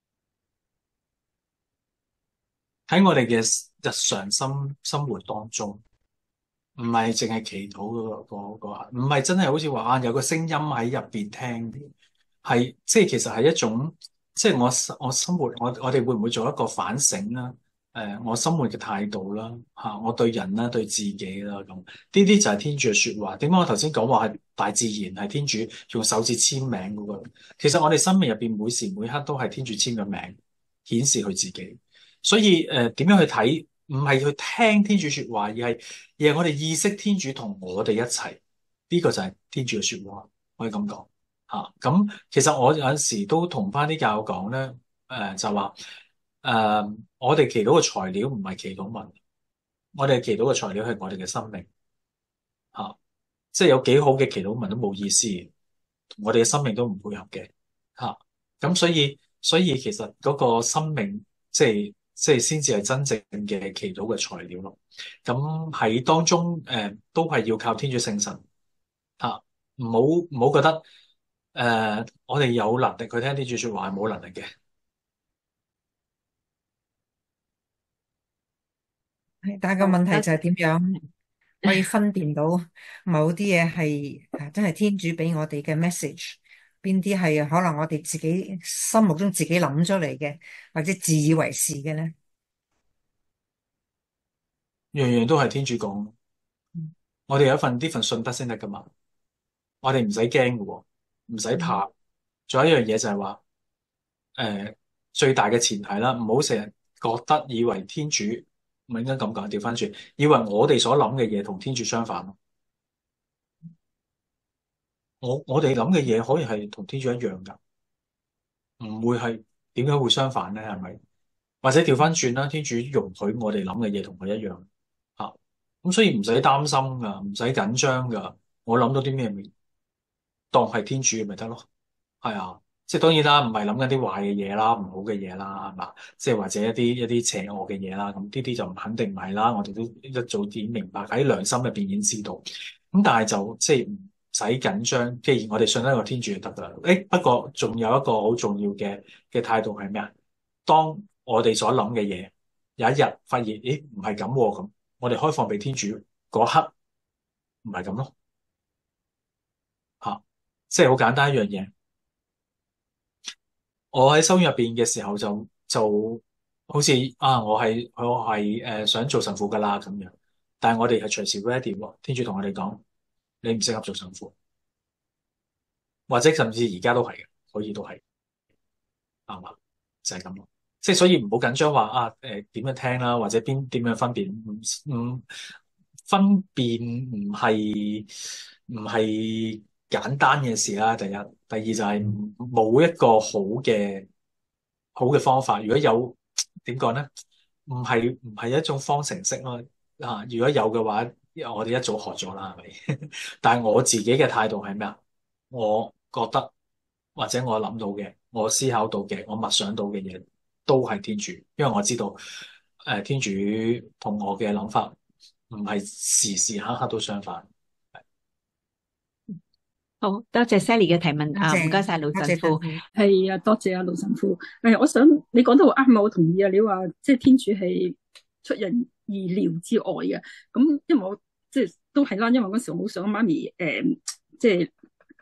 喺我哋嘅日常生生活當中，唔係淨係祈禱嗰個嗰個，唔係真係好似話啊有個聲音喺入邊聽，係即係其實係一種，即係我我生活我我哋會唔會做一個反省啦？誒、呃，我生活嘅態度啦，嚇、啊，我對人啦，對自己啦，咁呢啲就係天主嘅説話。點解我頭先講話係大自然係天主用手指簽名嗰個？其實我哋生命入邊每時每刻都係天主簽嘅名，顯示佢自己。所以誒，點、呃、樣去睇？唔係去聽天主說話，而係而係我哋意識天主同我哋一齊。呢、這個就係天主嘅說話，可以咁講吓。咁、啊、其實我有陣時都同翻啲教友講咧，誒、呃、就話誒、呃，我哋祈禱嘅材料唔係祈禱文，我哋祈禱嘅材料係我哋嘅生命吓、啊。即係有幾好嘅祈禱文都冇意思，同我哋嘅生命都唔配合嘅吓。咁、啊、所以所以其實嗰個生命即係。即係先至係真正嘅祈禱嘅材料咯。咁喺當中誒、呃，都係要靠天主聖神嚇，唔好唔好覺得誒、呃，我哋有能力去聽天主説話係冇能力嘅。 但係個問題就係點樣可以分辨到某啲嘢係誒真係天主俾我哋嘅 message，邊啲係可能我哋自己心目中自己諗出嚟嘅，或者自以為是嘅咧？ 樣樣都係天主講， 嗯、 我哋有一份呢份信德先得噶嘛，我哋唔使驚嘅喎，唔使怕。仲、嗯、有一樣嘢就係話，誒、呃、最大嘅前提啦，唔好成日覺得以為天主唔應該咁講，調翻轉，以為我哋所諗嘅嘢同天主相反。我我哋諗嘅嘢可以係同天主一樣噶，唔會係點解會相反咧？係咪？或者調翻轉啦，天主容許我哋諗嘅嘢同佢一樣吓，咁、啊、所以唔使擔心噶，唔使緊張噶。我諗到啲咩咪當係天主咪得咯，係啊，即係當然啦，唔係諗緊啲壞嘅嘢啦，唔好嘅嘢啦，係嘛，即係或者一啲一啲邪惡嘅嘢啦，咁呢啲就肯定唔係啦。我哋都一早點明白喺良心入邊已經知道，咁但係就即係唔使緊張。既然我哋信得個天主就得噶啦。誒，不過仲有一個好重要嘅嘅態度係咩啊？當我哋所諗嘅嘢，有一日發現，咦，唔係咁喎，咁我哋開放俾天主嗰刻，唔係咁咯，吓、啊，即係好簡單一樣嘢。我喺修院入邊嘅時候就就好似啊，我係我係誒、呃、想做神父噶啦咁樣，但係我哋係隨時 ready 喎。天主同我哋講，你唔適合做神父，或者甚至而家都係嘅，可以都係，啱嘛？就係咁咯。 即係所以唔好緊張話啊誒點樣聽啦，或者邊點樣分辨，唔唔分辨唔係唔係簡單嘅事啦。第一，第二就係冇一個好嘅好嘅方法。如果有點講咧，唔係唔係一種方程式咯。啊，如果有嘅話，我哋一早學咗啦，係咪？但係我自己嘅態度係咩啊？我覺得或者我諗到嘅，我思考到嘅，我默想到嘅嘢，都係天主，因為我知道誒、呃、天主同我嘅諗法唔係時時刻刻都相反。 好多謝 Sally 嘅提問啊，唔該多謝晒盧多神父。 謝神父。 係啊，多謝啊，盧神父。誒，我想你講得好啱啊，我同意啊。你話即係天主係出人意料之外嘅。咁因為我即係都係啦，因為嗰時我好想媽咪誒、呃，即係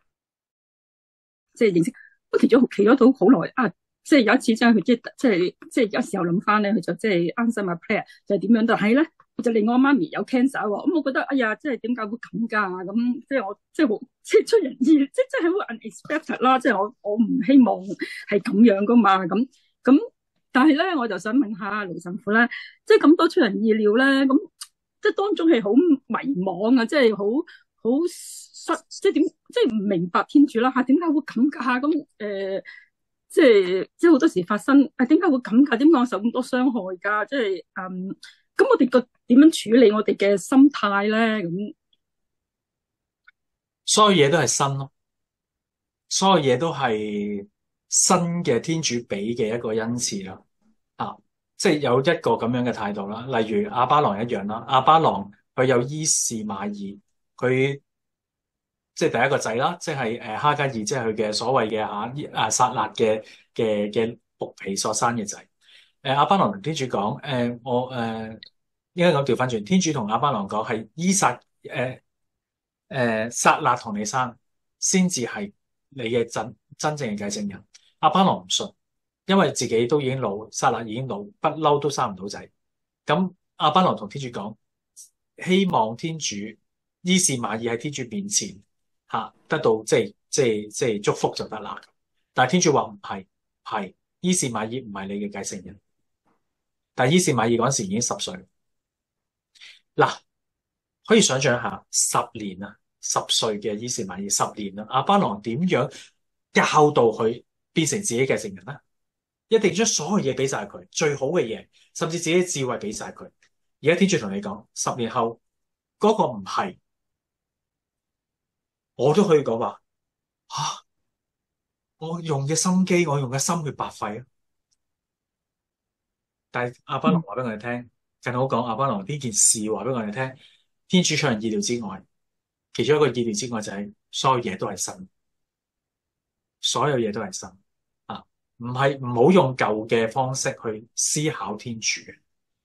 即係認識，都祈咗祈咗到好耐啊。即係有一次真係佢即係即係即係有時候諗翻咧，佢就即係 answer my prayer 就係點樣？但係咧，就令我媽咪有 cancer 喎。咁我覺得哎呀，即係點解會咁㗎？咁即係我即係好即係出人意，即係真係好 unexpected 啦。即係我我唔希望係咁樣噶嘛。咁咁，但係咧，我就想問下盧神父咧，即係咁多出人意料咧，咁即係當中係好迷惘啊，即係好好失，即係點，即係唔明白天主啦嚇，點解會咁㗎？咁誒。即係即係好多時發生，誒點解會咁㗎？點解我受咁多傷害㗎？即係嗯，咁我哋個點樣處理我哋嘅心態咧？咁所有嘢都係新咯，所有嘢都係新嘅天主俾嘅一個恩賜啦。啊，即係有一個咁樣嘅態度啦。例如亞巴郎一樣啦，亞巴郎佢有伊士馬爾，佢即係第一個仔啦，即係誒哈加爾，即係佢嘅所謂嘅嚇啊撒辣嘅嘅嘅僕婢所生嘅仔。誒亞巴郎同天主講，誒、呃、我誒、呃、應該咁調翻轉，天主同亞巴郎講係伊撒誒誒撒辣同你生，先至係你嘅真真正嘅繼承人。亞巴郎唔信，因為自己都已經老，撒辣已經老，不嬲都生唔到仔。咁亞巴郎同天主講，希望天主伊士馬爾喺天主面前。吓，得到即係即係即係祝福就得啦。但係天主話唔係，係伊士馬爾唔係你嘅繼承人。但係伊士馬爾嗰陣時已經十歲，嗱，可以想象下十年啊，十歲嘅伊士馬爾十年啦，亞巴郎點樣教導佢變成自己繼承人咧？一定將所有嘢俾晒佢，最好嘅嘢，甚至自己智慧俾晒佢。而家天主同你講，十年後嗰個唔係。我都可以講話吓，我用嘅心機，我用嘅心血白費啊！但係亞巴郎話俾我哋聽，更好講亞巴郎呢件事話俾我哋聽，天主出人意料之外，其中一個意料之外就係所有嘢都係新，所有嘢都係新啊！唔係唔好用舊嘅方式去思考天主嘅，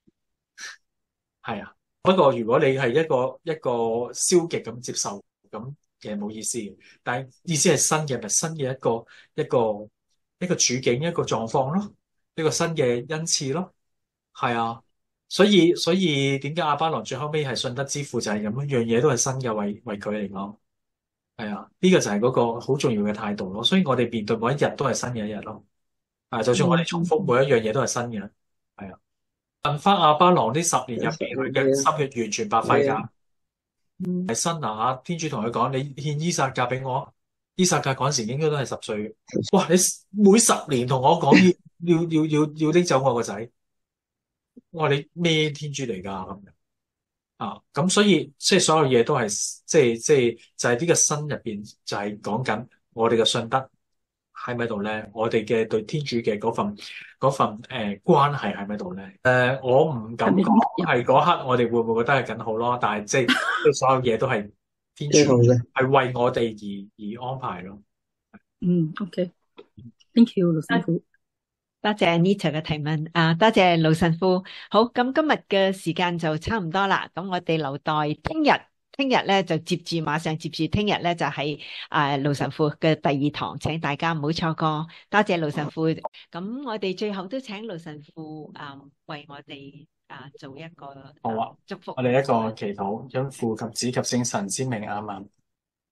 係啊。不過如果你係一個一個消極咁接受咁。其實冇意思嘅，但係意思係新嘅，咪新嘅一個一個一個處境，一個狀況咯，一個新嘅恩賜咯，係啊，所以所以點解亞巴郎最後尾係信德之父就係咁樣，樣嘢都係新嘅，為為佢嚟講，係啊，呢個就係嗰個好重要嘅態度咯。所以我哋面對每一日都係新嘅一日咯，啊，就算我哋重複每一樣嘢都係新嘅，係啊，問翻亞巴郎呢十年入邊佢嘅心血完全白費㗎。係新啊！天主同佢講：你獻伊撒格俾我。伊撒格嗰陣時應該都係十歲。哇！你每十年同我講要要要要要拎走我個仔，我話你咩天主嚟噶咁樣啊？咁所以即係所有嘢都係即係即係就係呢個新入邊就係講緊我哋嘅信德喺咪度咧？我哋嘅對天主嘅嗰份嗰份誒、呃、關係喺咪度咧？誒、呃，我唔敢講係嗰刻我哋會唔會覺得係更好咯？但係即係即係所有嘢都係天主係為我哋而而安排咯。 嗯 ，OK，Thank you，盧神父。 多謝 Anita 嘅提問，啊，多謝盧神父。好，咁今日嘅時間就差唔多啦。咁我哋留待聽日。聽日咧就接住，馬上接住，聽日咧就係誒盧神父嘅第二堂，請大家唔好錯過。多謝盧神父。咁我哋最後都請盧神父誒、呃、為我哋誒、呃、做一個好啊祝福。 我哋一個祈禱，因父及子及聖神之名，阿們。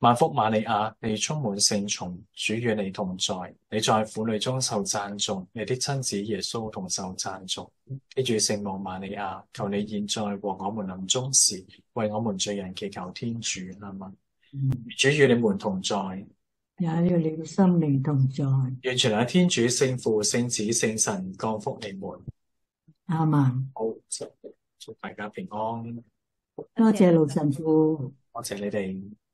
萬福瑪利亞，你充滿聖寵，主與你同在，你在婦女中受讚頌，你的親子耶穌同受讚頌。記住聖母瑪利亞，求你現在和我們臨終時，為我們罪人祈求天主。阿們。主與你們同在， 也與你的生命同在。 願全能天主聖父、聖子、聖神降福你們。 阿們。 好，祝大家平安。 多謝盧神父。 多謝你哋。